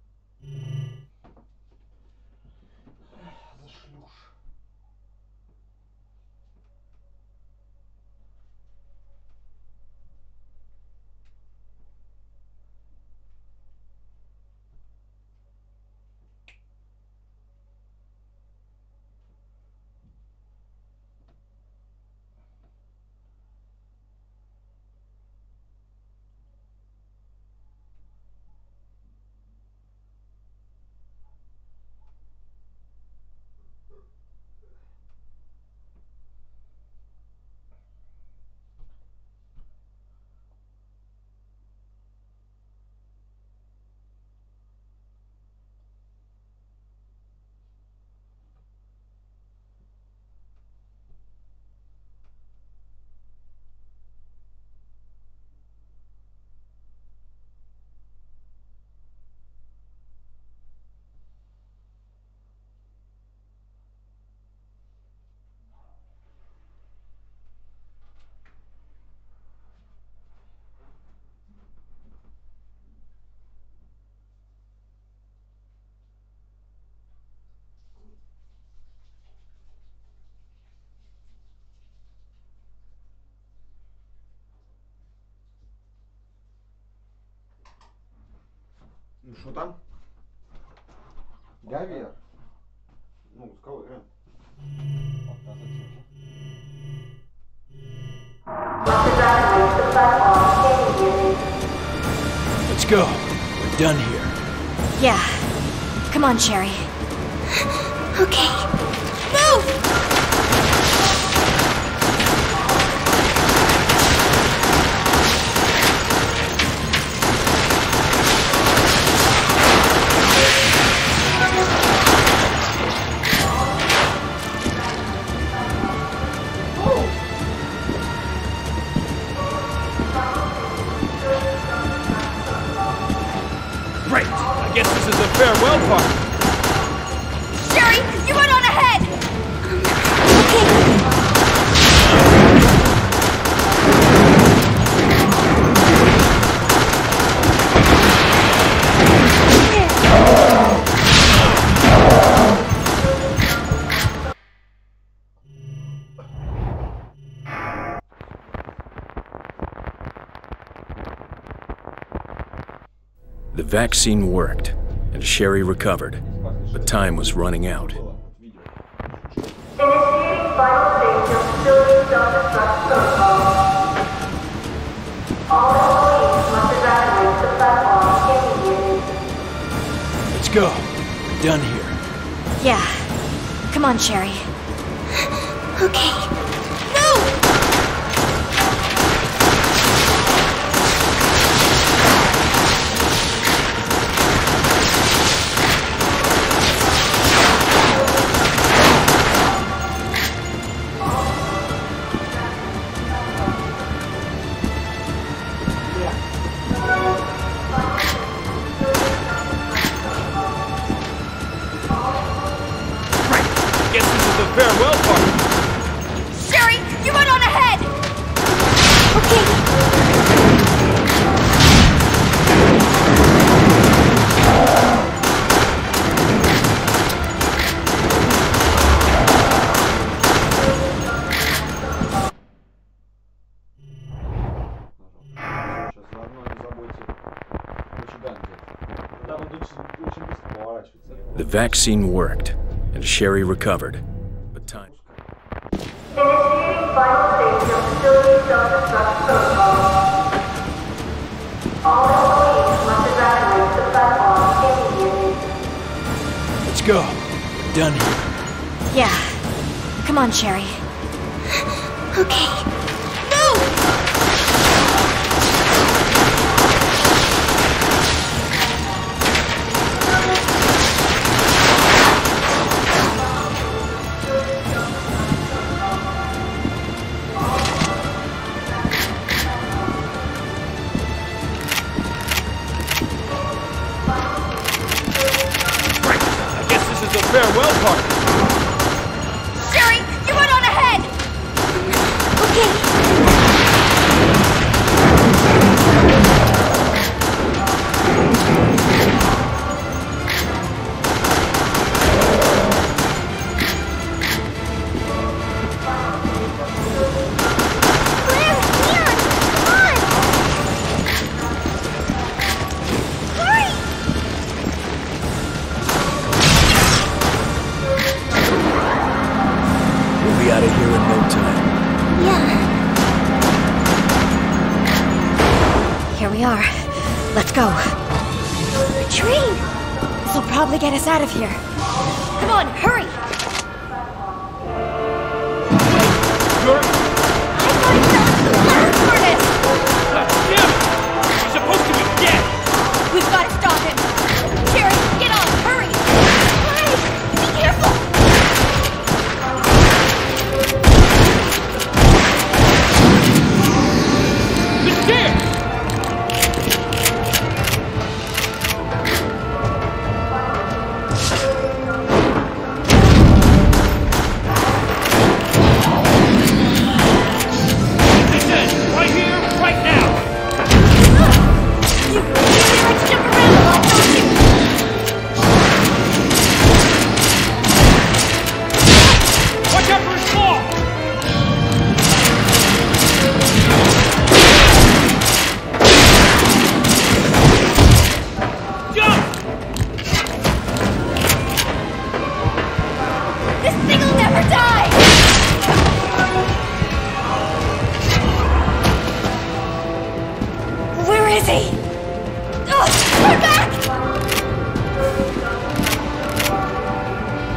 D: Ну что там? Гавер? Ну, с кого играем?
B: Let's go. We're done here.
C: Yeah. Come on, Sherry.
G: Okay.
I: Move!
H: Great! I guess this is a farewell party.
C: Sherry, you run on ahead!
B: The vaccine worked, and Sherry recovered, but time was running out.
J: Initiating final stage of facility self-destruct protocol. All employees must evacuate the platform immediately.
B: Let's go. We're done here.
C: Yeah. Come on, Sherry.
G: Okay.
H: Guess this is a farewell party.
C: Sherry, you run on ahead!
D: Сейчас заодно не забудьте чемодан взять.
E: Да, вот очень, очень быстро поворачивается.
B: The vaccine worked, and Sherry recovered, but time...
J: Initiating final stage of facility self-destruct protocol. All employees must evacuate the platform immediately.
B: Let's go. We're done here.
C: Yeah. Come on, Sherry.
G: Okay.
H: I guess this is a farewell party.
C: Sherry, you run on ahead!
B: We'll be out of here in no time.
C: Here we are. Let's go. A train! This'll probably get us out of here. Come on, hurry!
H: You're...
C: I thought it fell into the blast furnace!
H: God damn it! He's supposed to be dead!
C: We've got to stop him! Sherry, get on, hurry! Hurry! Be careful!
H: The stairs! Right here, right now!
C: You let's jump around a lot, don't you?
H: Watch out for his claw! Jump!
C: This thing'll never die! Where is he? Ugh, turn back!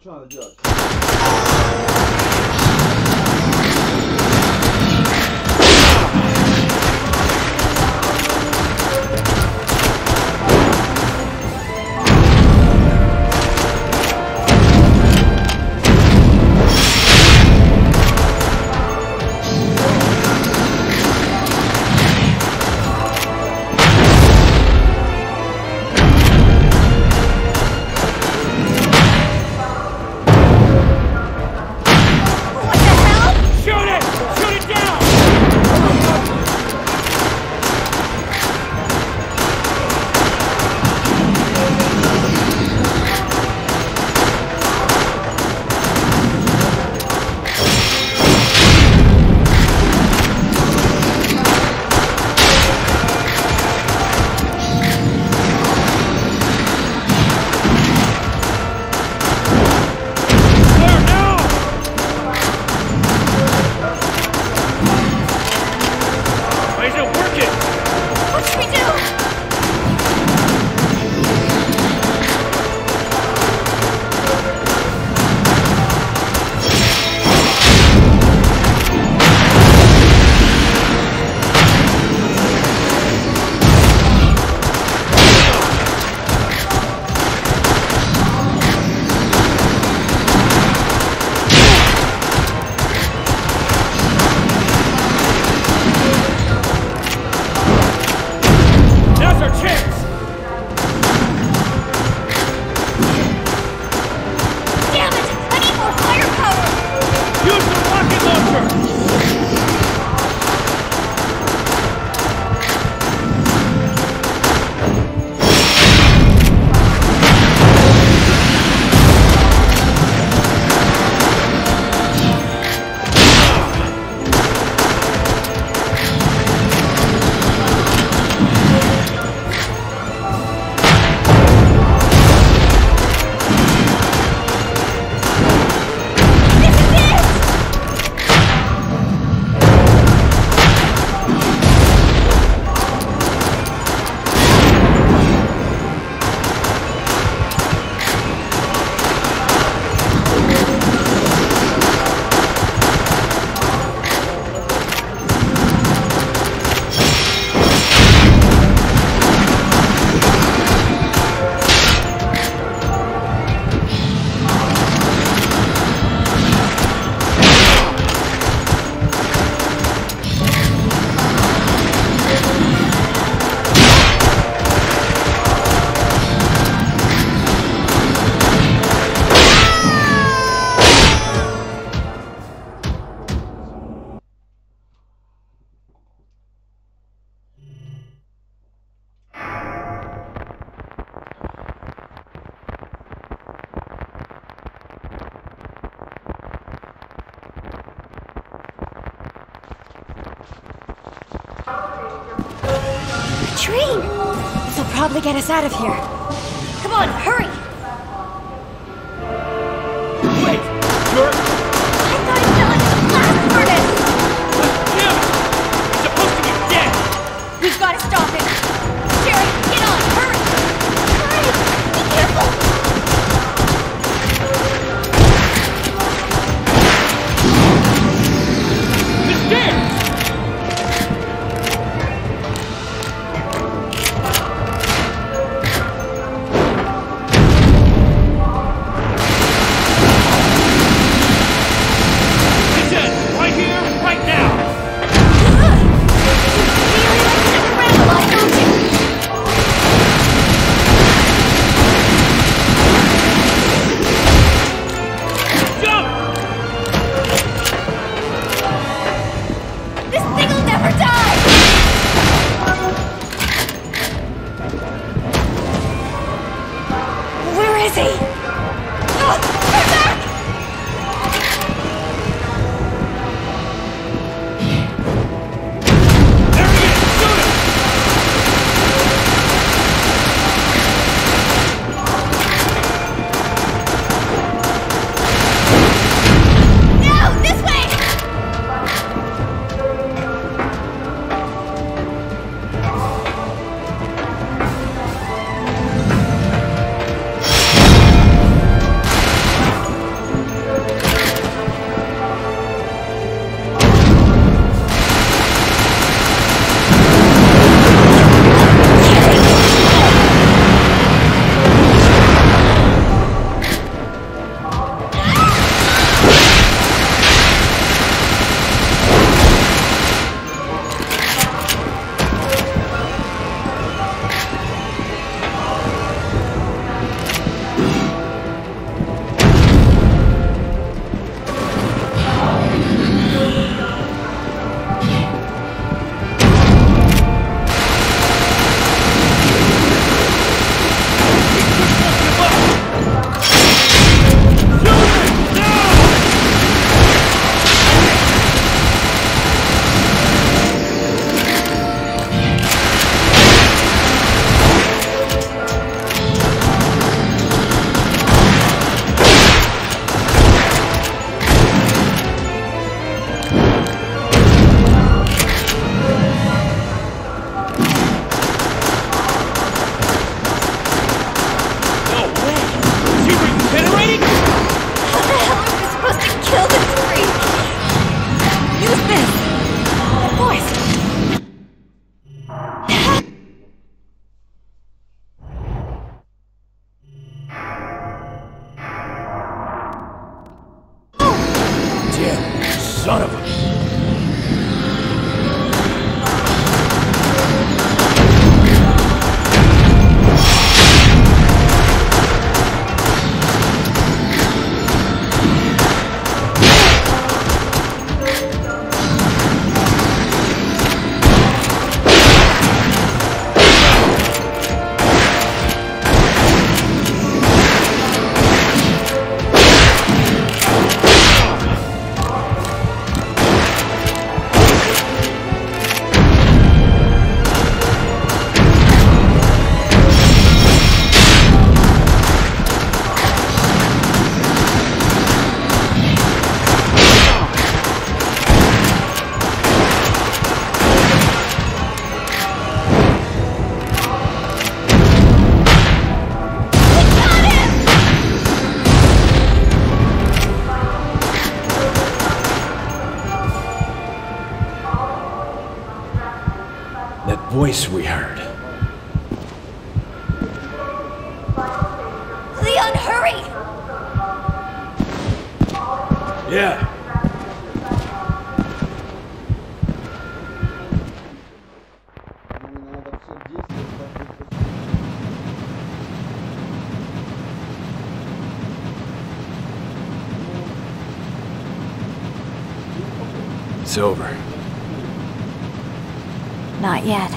D: что надо делать?
C: Train! This'll probably get us out of here. Come on, hurry!
H: Wait! You're...
C: I thought it fell into the blast furnace!
H: Damn it! It's supposed to be dead!
C: We've got to stop it! Jerry, get on! Hurry! Hurry! Be careful!
H: The stairs!
B: That voice we heard.
C: Leon, hurry!
B: Yeah. It's over.
C: Not yet.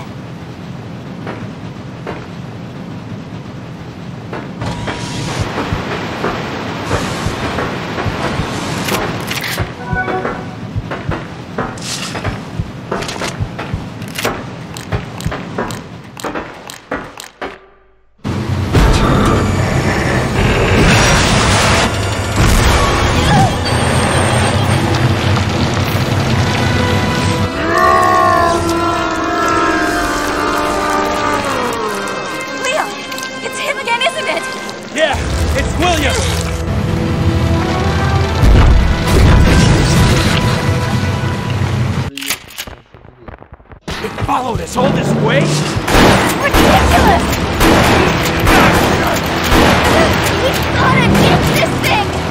H: Followed us all this way?
C: Ridiculous! We gotta ditch this thing!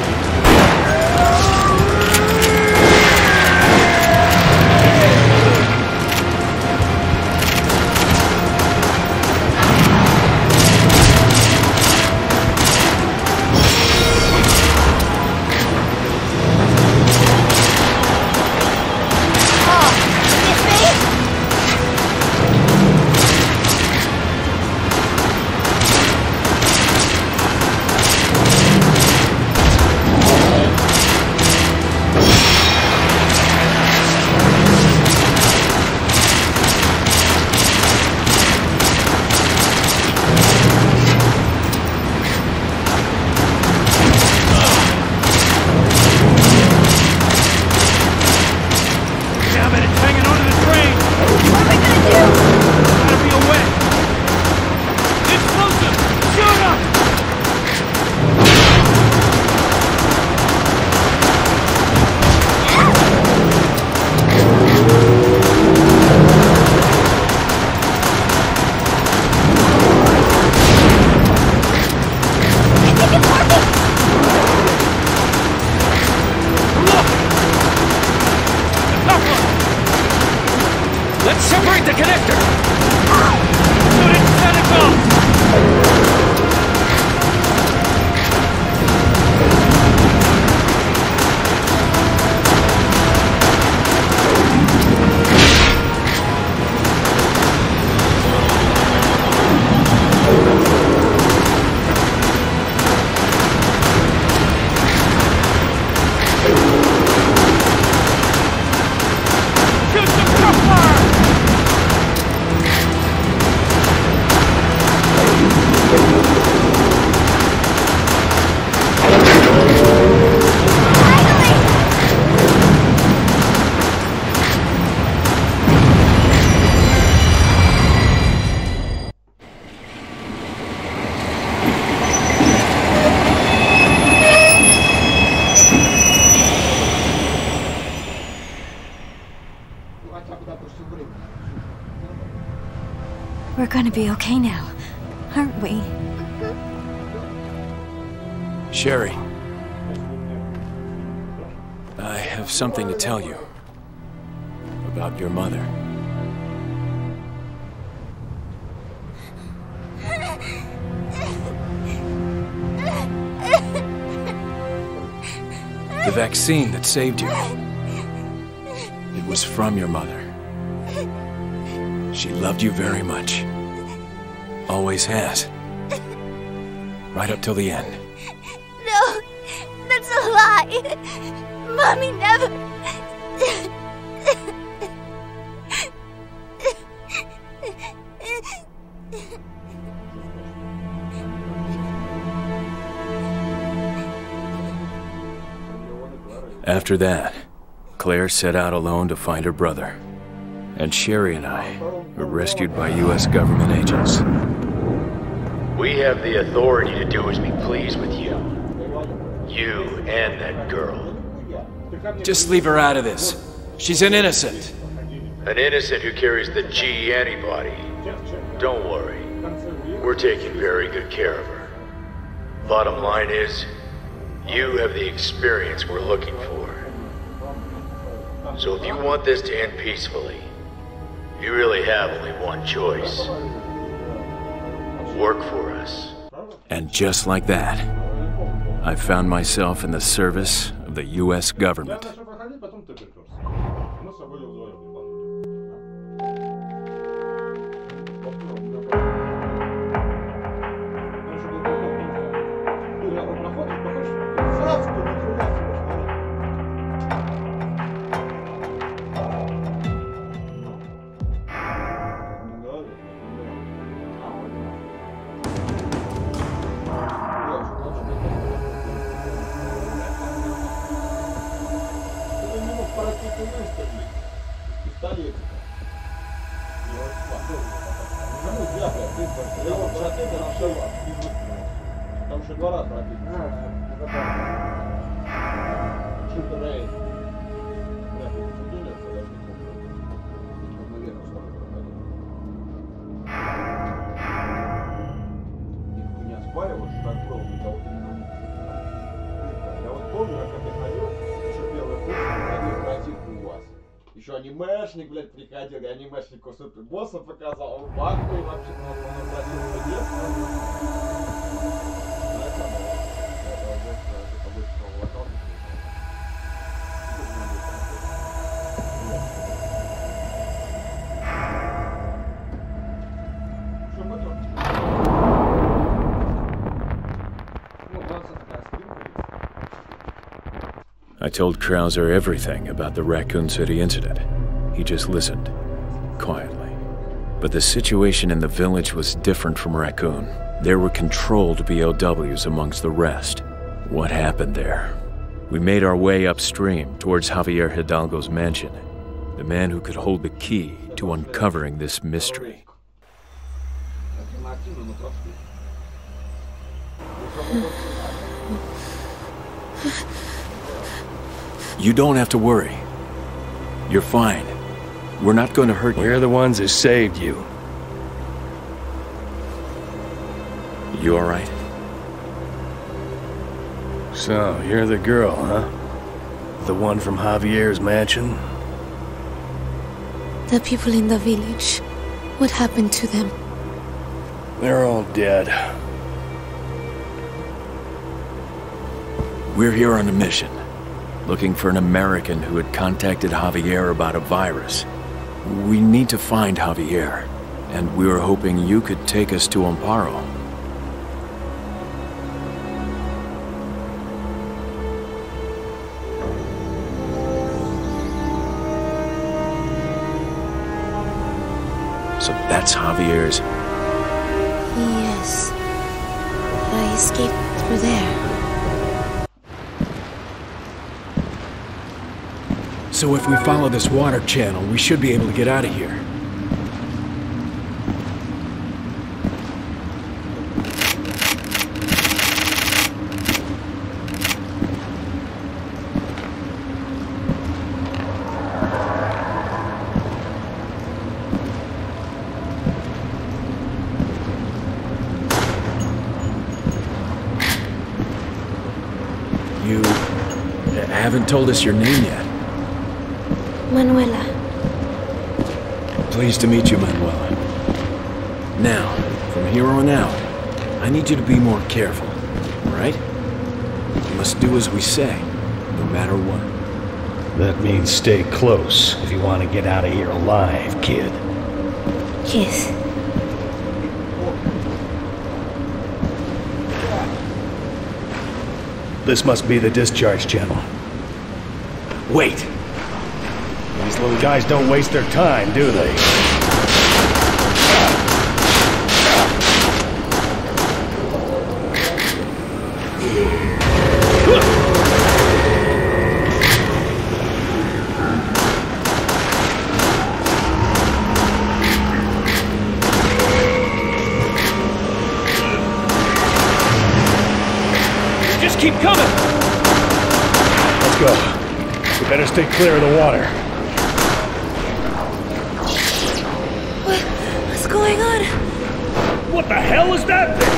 C: We're gonna be okay now, aren't we?
B: Sherry. I have something to tell you. About your mother. The vaccine that saved you. It was from your mother. She loved you very much. Always has. Right up till the end.
G: No, that's a lie. Mommy never...
B: After that, Claire set out alone to find her brother. And Sherry and I were rescued by U S government agents.
K: We have the authority to do as we please with you. You and that girl.
B: Just leave her out of this. She's an innocent.
K: An innocent who carries the G antibody. Don't worry. We're taking very good care of her. Bottom line is, you have the experience we're looking for. So if you want this to end peacefully, you really have only one choice. Work for us.
B: And just like that, I found myself in the service of the U S government.
D: Там ще два рази практично. Шутер Рейн. Бля, тут подуляться, я ж не помню. Наверное, сколько проходил. И хуйня спаривал, что так было, не того Я вот помню, как я ходил, еще первый курс, ходил противку у вас. Еще анимешник, блядь, приходил, я анимешнику супер босса показал, он банку и вообще он просил детство.
B: I told Krauser everything about the Raccoon City incident. He just listened, quietly. But the situation in the village was different from Raccoon. There were controlled B O Ws amongst the rest. What happened there? We made our way upstream towards Javier Hidalgo's mansion, the man who could hold the key to uncovering this mystery. You don't have to worry. You're fine. We're not going to hurt you.
H: We're the ones who saved you.
B: You all right?
H: So, you're the girl, huh? The one from Javier's mansion?
L: The people in the village. What happened to them?
H: They're all dead.
B: We're here on a mission, looking for an American who had contacted Javier about a virus. We need to find Javier, and we were hoping you could take us to Amparo. So that's Javier's?
L: Yes. I escaped through there.
B: So if we follow this water channel, we should be able to get out of here. You haven't told us your name yet.
L: Manuela.
B: Pleased to meet you, Manuela. Now, from here on out, I need you to be more careful, all right? You must do as we say, no matter what.
H: That means stay close if you want to get out of here alive, kid.
L: Yes.
H: This must be the discharge channel.
B: Wait!
H: These little guys don't waste their time, do they?
B: Just keep coming!
H: Let's go. We better stay clear of the water. hell was that thing?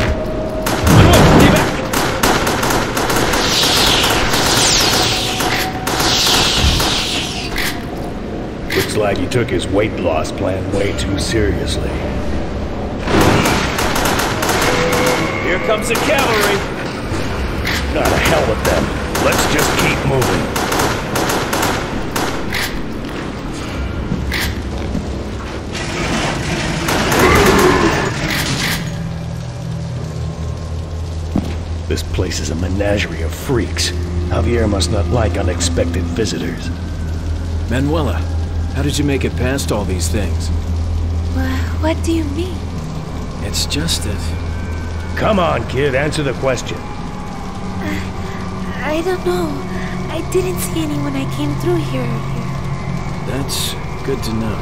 H: Looks like he took his weight loss plan way too seriously. Here comes the cavalry! Not to hell with them. Let's just keep moving. This place is a menagerie of freaks. Javier must not like unexpected visitors.
B: Manuela, how did you make it past all these things?
L: Well, what do you mean?
B: It's just that...
H: Come on, kid, answer the question.
L: Uh, I don't know. I didn't see anyone I came through here earlier.
B: That's good to know.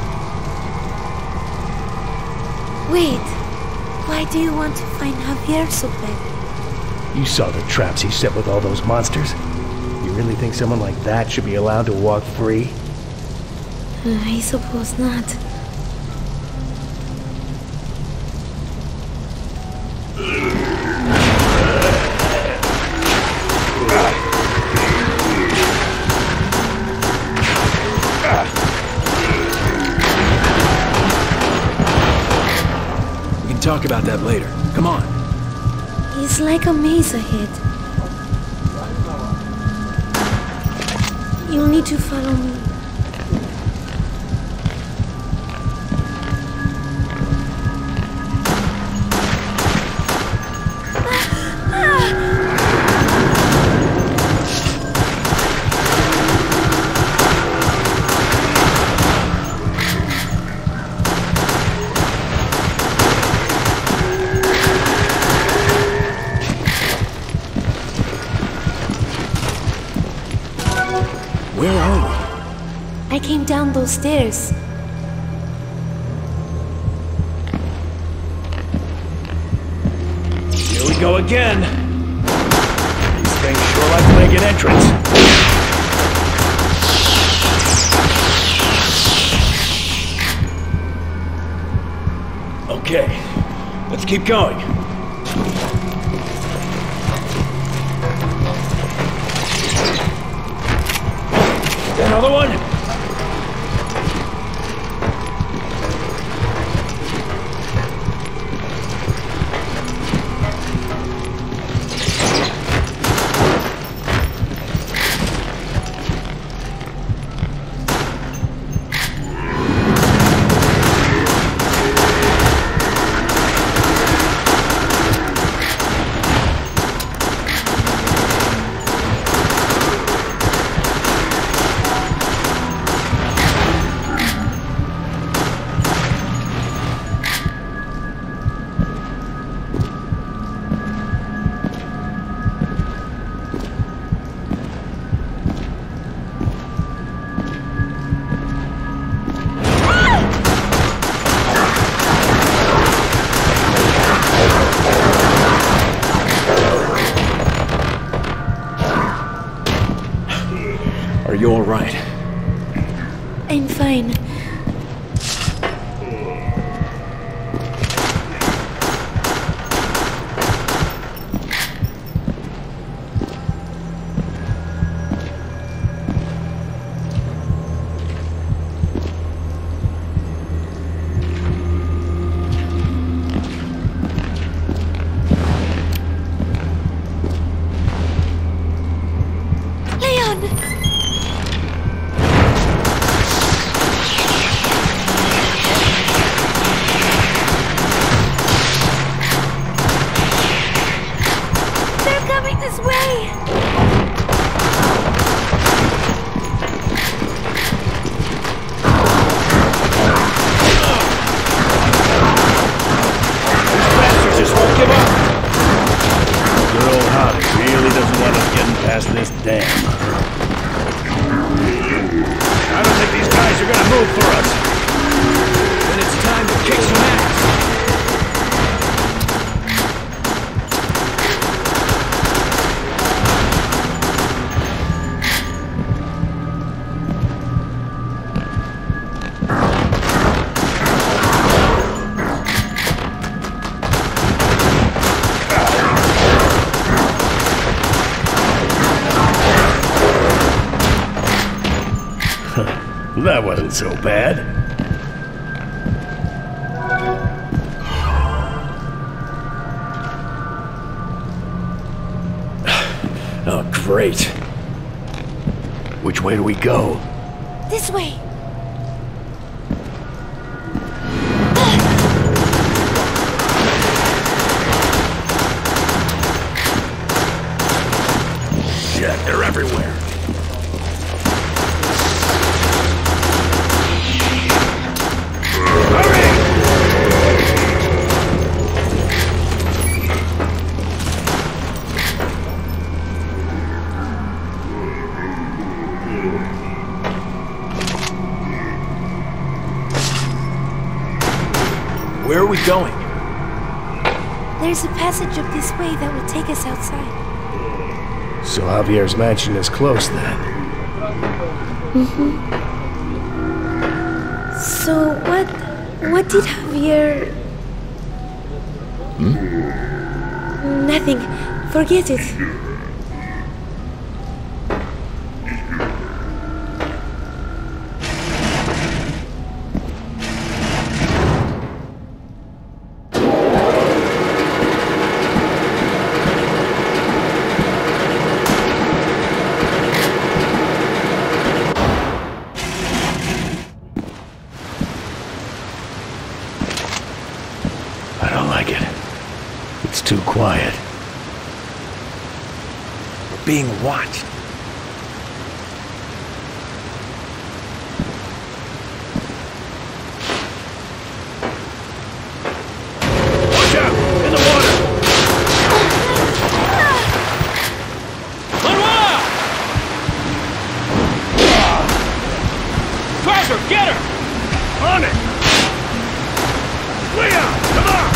L: Wait. Why do you want to find Javier so bad?
H: You saw the traps he set with all those monsters. You really think someone like that should be allowed to walk free?
L: I suppose not.
B: We can talk about that later. Come on.
L: It's like a maze ahead. You'll need to follow me.
B: Where are we?
L: I came down those stairs.
H: Here we go again. These things sure like to make an entrance. Okay, let's keep going. Another one?
B: Are you all right?
L: I'm fine.
H: This dam. I don't think these guys are gonna move for us.
B: Then it's time to kick some ass.
H: That wasn't so bad. Oh, great. Which way do we go?
L: This way.
H: Shit, they're everywhere.
B: Where are we going?
L: There's a passage up this way that will take us outside.
H: So Javier's mansion is close then.
L: Mm-hmm. So what... what did Javier...
H: Hmm?
L: Nothing. Forget it.
H: Too quiet.
B: We're being watched.
H: Watch out! In the water!
M: Manuela! Crusher, get her!
H: On it! Leon, come on!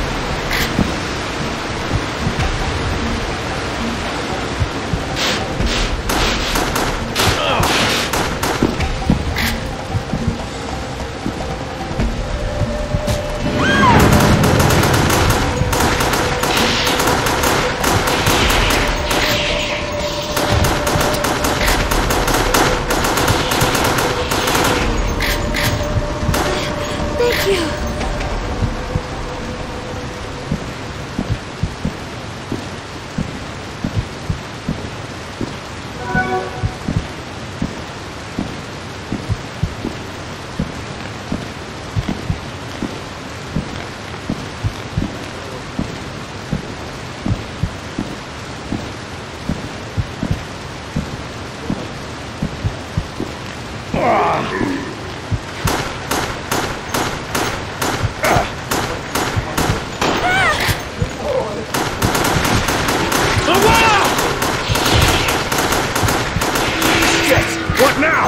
H: What now?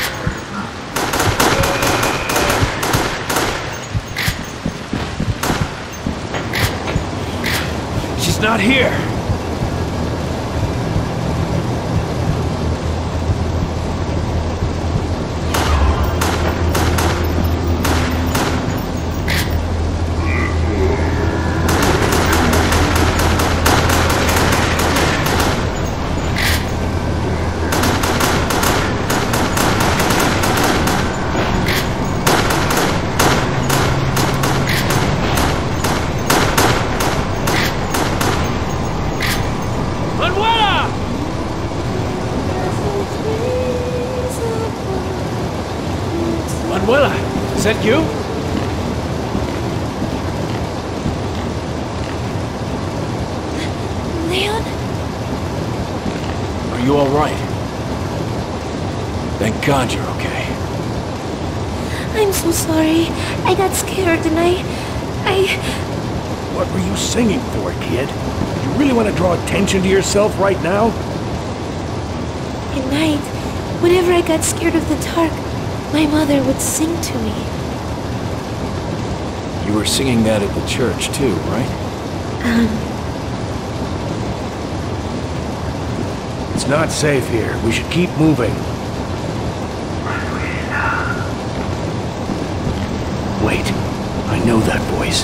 B: She's not here.
M: Manuela, is that you?
L: Leon?
B: Are you all right? Thank God you're okay.
L: I'm so sorry. I got scared and I... I...
H: What were you singing for, kid? You really want to draw attention to yourself right now?
L: At night, whenever I got scared of the dark, my mother would sing to me.
B: You were singing that at the church too, right?
L: Um...
H: It's not safe here. We should keep moving. Wait, I know that voice.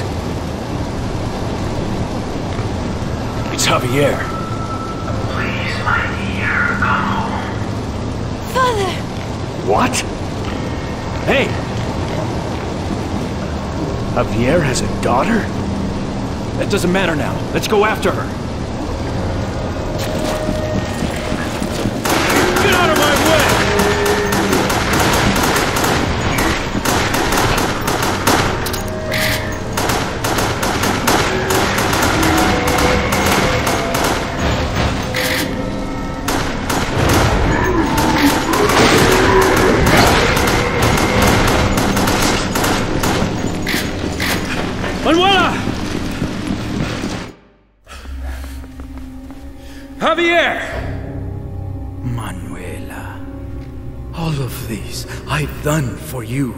B: It's Javier.
L: Please, my dear, come home. Father!
H: What?
B: Hey!
H: Javier has a daughter?
B: That doesn't matter now. Let's go after her. Get out of my way!
M: Manuela! Javier!
N: Manuela, all of this I've done for you.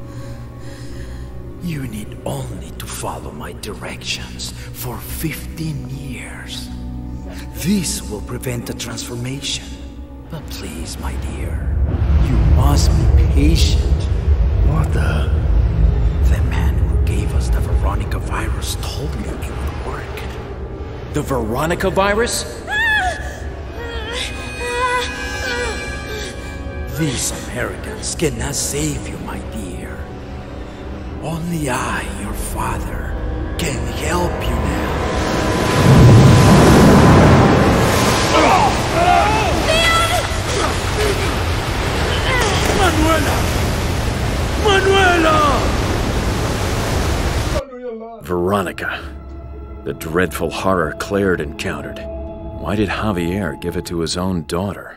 N: You need only to follow my directions for fifteen years. This will prevent the transformation. But please, my dear, you must be patient.
H: What the?
N: The man who gave us the Veronica virus told me it would work.
B: The Veronica virus?
N: These Americans cannot save you, my dear. Only I, your father, can help you now.
M: Manuela! Manuela!
B: Veronica. The dreadful horror Claire had encountered. Why did Javier give it to his own daughter?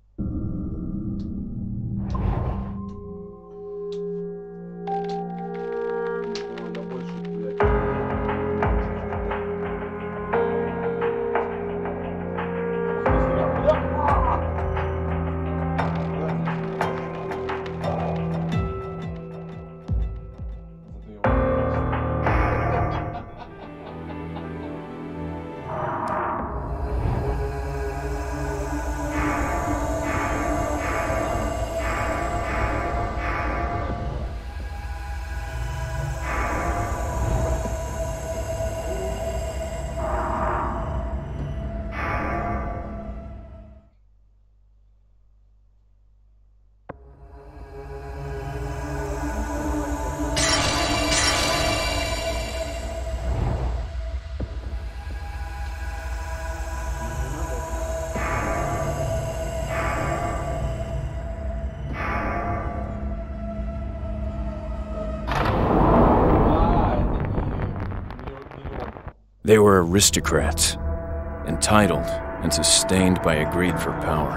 B: They were aristocrats, entitled and sustained by a greed for power.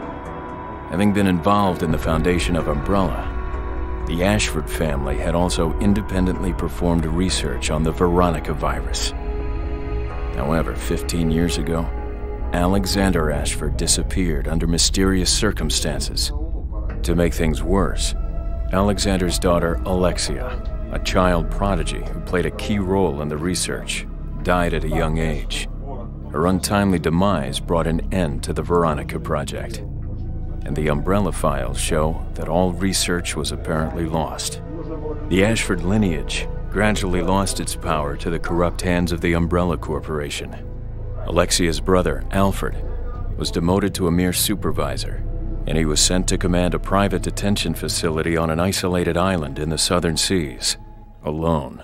B: Having been involved in the foundation of Umbrella, the Ashford family had also independently performed research on the Veronica virus. However, fifteen years ago, Alexander Ashford disappeared under mysterious circumstances. To make things worse, Alexander's daughter, Alexia, a child prodigy who played a key role in the research, died at a young age. Her untimely demise brought an end to the Veronica project, and the Umbrella files show that all research was apparently lost. The Ashford lineage gradually lost its power to the corrupt hands of the Umbrella Corporation. Alexia's brother, Alfred, was demoted to a mere supervisor, and he was sent to command a private detention facility on an isolated island in the southern seas, alone.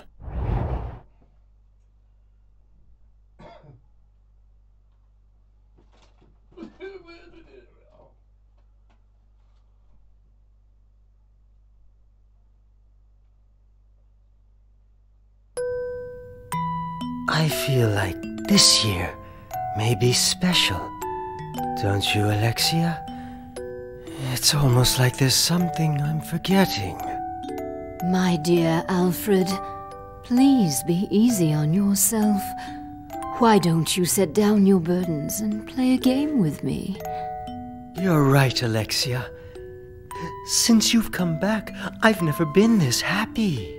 O: I feel like this year may be special. Don't you, Alexia? It's almost like there's something I'm forgetting.
P: My dear Alfred, please be easy on yourself. Why don't you set down your burdens and play a game with me?
O: You're right, Alexia. Since you've come back, I've never been this happy.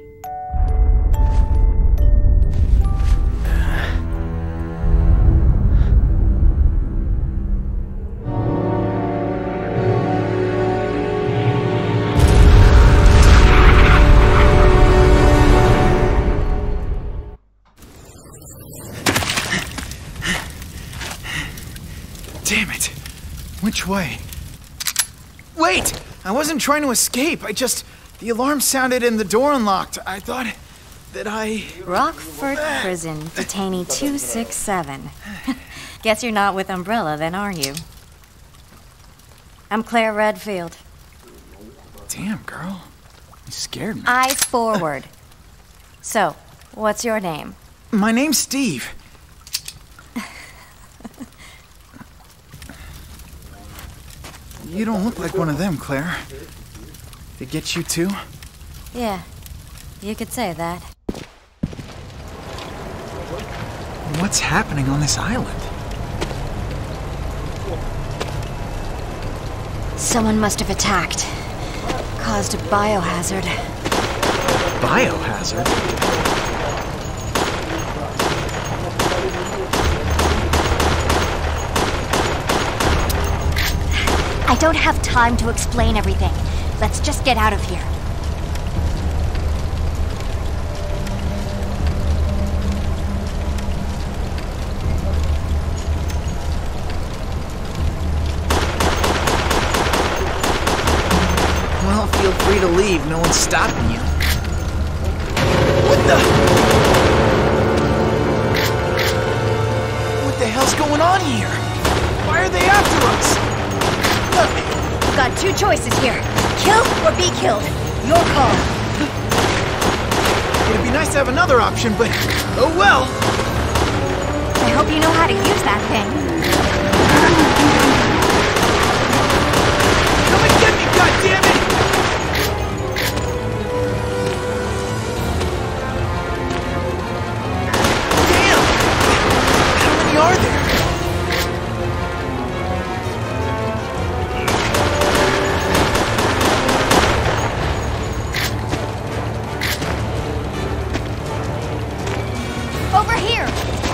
Q: Damn it! Which way? Wait! I wasn't trying to escape, I just... The alarm sounded and the door unlocked. I thought that I...
C: Rockford Prison, detainee two six seven. Guess you're not with Umbrella then, are you? I'm Claire Redfield.
Q: Damn, girl. You scared me.
C: Eyes forward. So, what's your name?
Q: My name's Steve. You don't look like one of them, Claire. They get you too?
C: Yeah, you could say that.
Q: What's happening on this island?
C: Someone must have attacked. Caused a biohazard.
Q: Biohazard?
C: I don't have time to explain everything. Let's just get out of here.
Q: Well, feel free to leave. No one's stopping you. What the... What the hell's going on here? Why are they after us?
C: Look, you've got two choices here. Kill or be killed. Your call.
Q: It'd be nice to have another option, but oh well.
C: I hope you know how to use that thing.
Q: Come and get me, goddammit! Damn! How many are there?
C: Over here!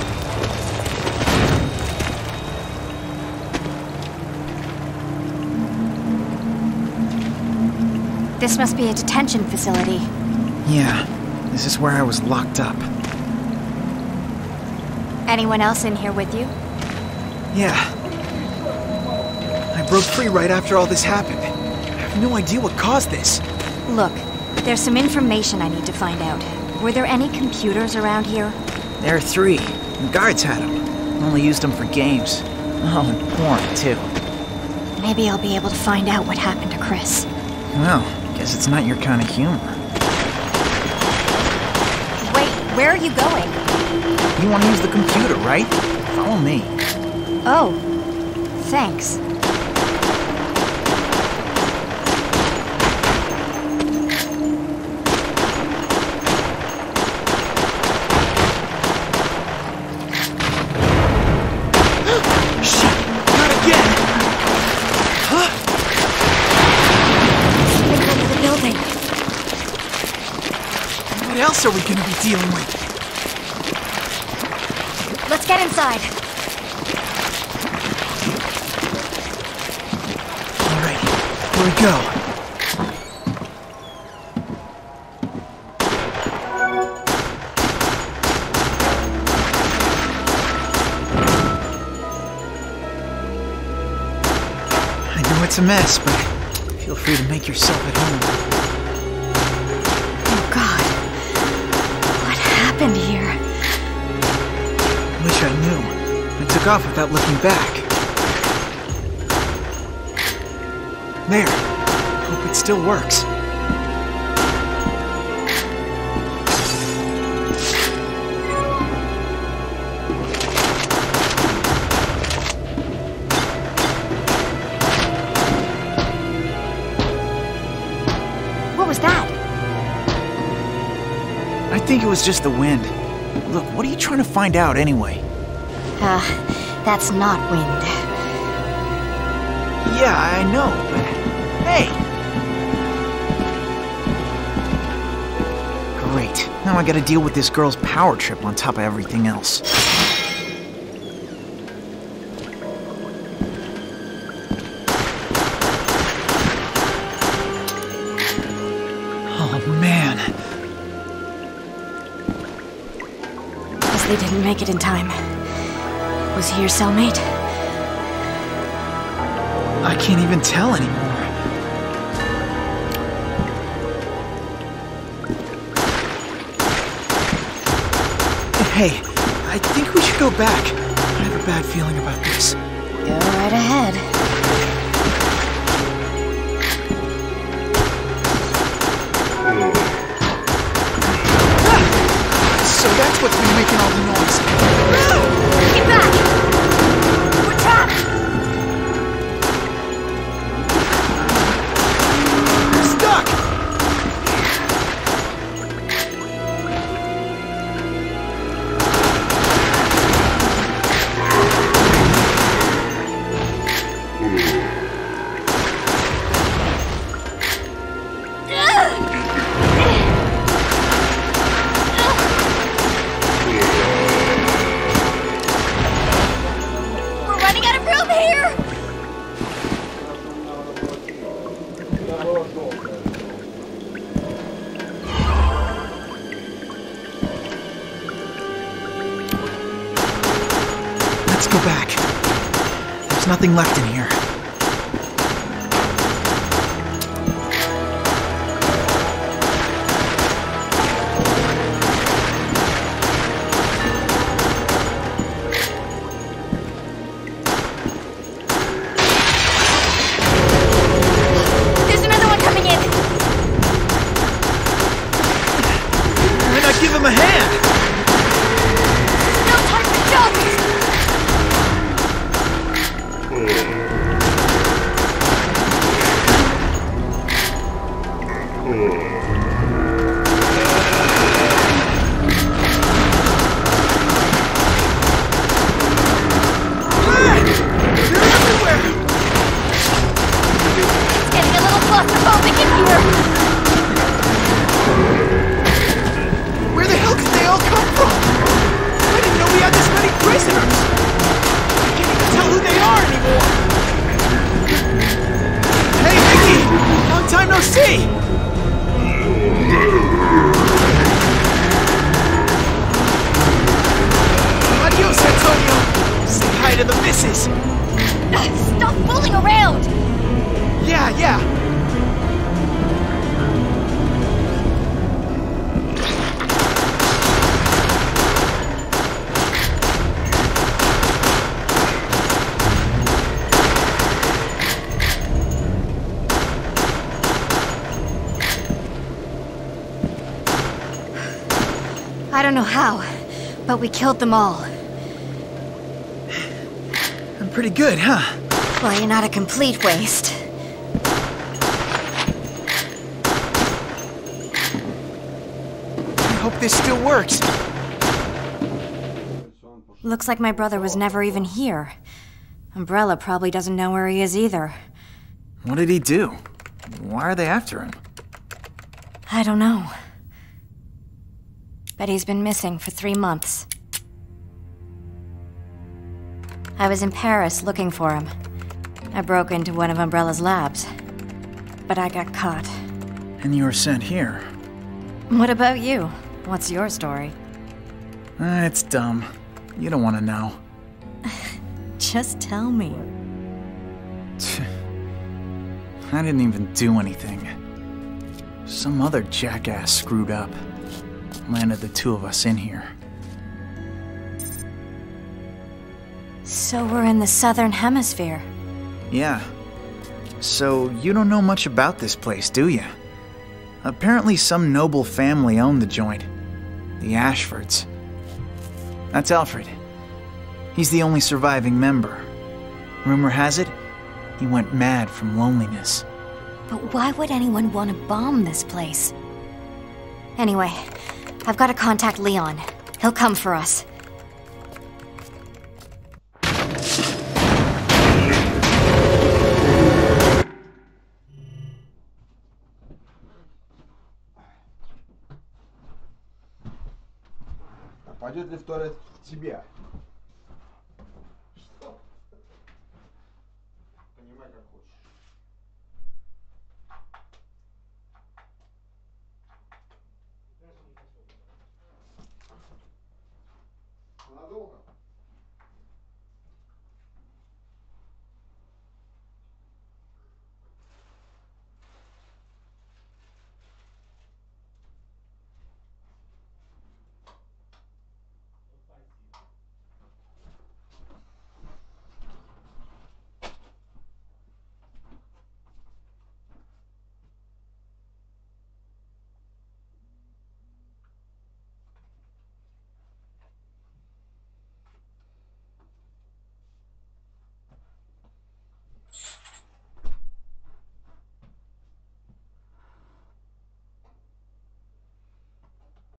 C: This must be a detention facility.
Q: Yeah, this is where I was locked up.
C: Anyone else in here with you?
Q: Yeah. I broke free right after all this happened. I have no idea what caused this.
C: Look, there's some information I need to find out. Were there any computers around here?
Q: There are three. The guards had them. Only used them for games. Oh, and porn, too.
C: Maybe I'll be able to find out what happened to Chris.
Q: Well, guess it's not your kind of humor.
C: Wait, where are you going?
Q: You want to use the computer, right? Follow me.
C: Oh, thanks.
Q: What else are we gonna be dealing with?
C: Let's get inside.
Q: Alright, here we go. I know it's a mess, but feel free to make yourself at home.
C: Here.
Q: Wish I knew. I took off without looking back. There. Hope it still works.
C: What was that?
Q: I think it was just the wind. Look, what are you trying to find out anyway?
C: Uh, that's not wind.
Q: Yeah, I know, but... Hey! Great. Now I gotta deal with this girl's power trip on top of everything else. Oh, man.
C: They didn't make it in time. Was he your cellmate?
Q: I can't even tell anymore. Hey, I think we should go back. I have a bad feeling about this.
C: Go right ahead.
Q: So that's what's been making all the noise.
C: Get back! We're trapped!
Q: We're stuck!
C: We're running out of room here!
Q: Let's go back. There's nothing left in here.
C: There's another one coming in!
Q: Why not give him a hand?
C: No time for jokes! It's getting a little claustrophobic in here!
Q: Where the hell did they all come from? I didn't know we had this many prisoners. I can't even tell who they are anymore. Hey, Vicky! Long time no see! Adios, Antonio! Say hi to the missus!
C: Stop fooling around!
Q: Yeah, yeah.
C: I don't know how, but we killed them all.
Q: I'm pretty good, huh?
C: Well, you're not a complete waste.
Q: I hope this still works.
C: Looks like my brother was never even here. Umbrella probably doesn't know where he is either.
Q: What did he do? Why are they after him?
C: I don't know. But he's been missing for three months. I was in Paris looking for him. I broke into one of Umbrella's labs. But I got caught.
Q: And you were sent here.
C: What about you? What's your story?
Q: Uh, it's dumb. You don't want to know.
C: Just tell me.
Q: I didn't even do anything. Some other jackass screwed up. Landed the two of us in here.
C: So we're in the southern hemisphere.
Q: Yeah. So you don't know much about this place, do you? Apparently some noble family owned the joint. The Ashfords. That's Alfred. He's the only surviving member. Rumor has it, he went mad from loneliness.
C: But why would anyone want to bomb this place? Anyway, I've got to contact Leon. He'll come for us.
D: А пойдет ли в туалет тебя? Что? Понимай, как хочешь. Надолго?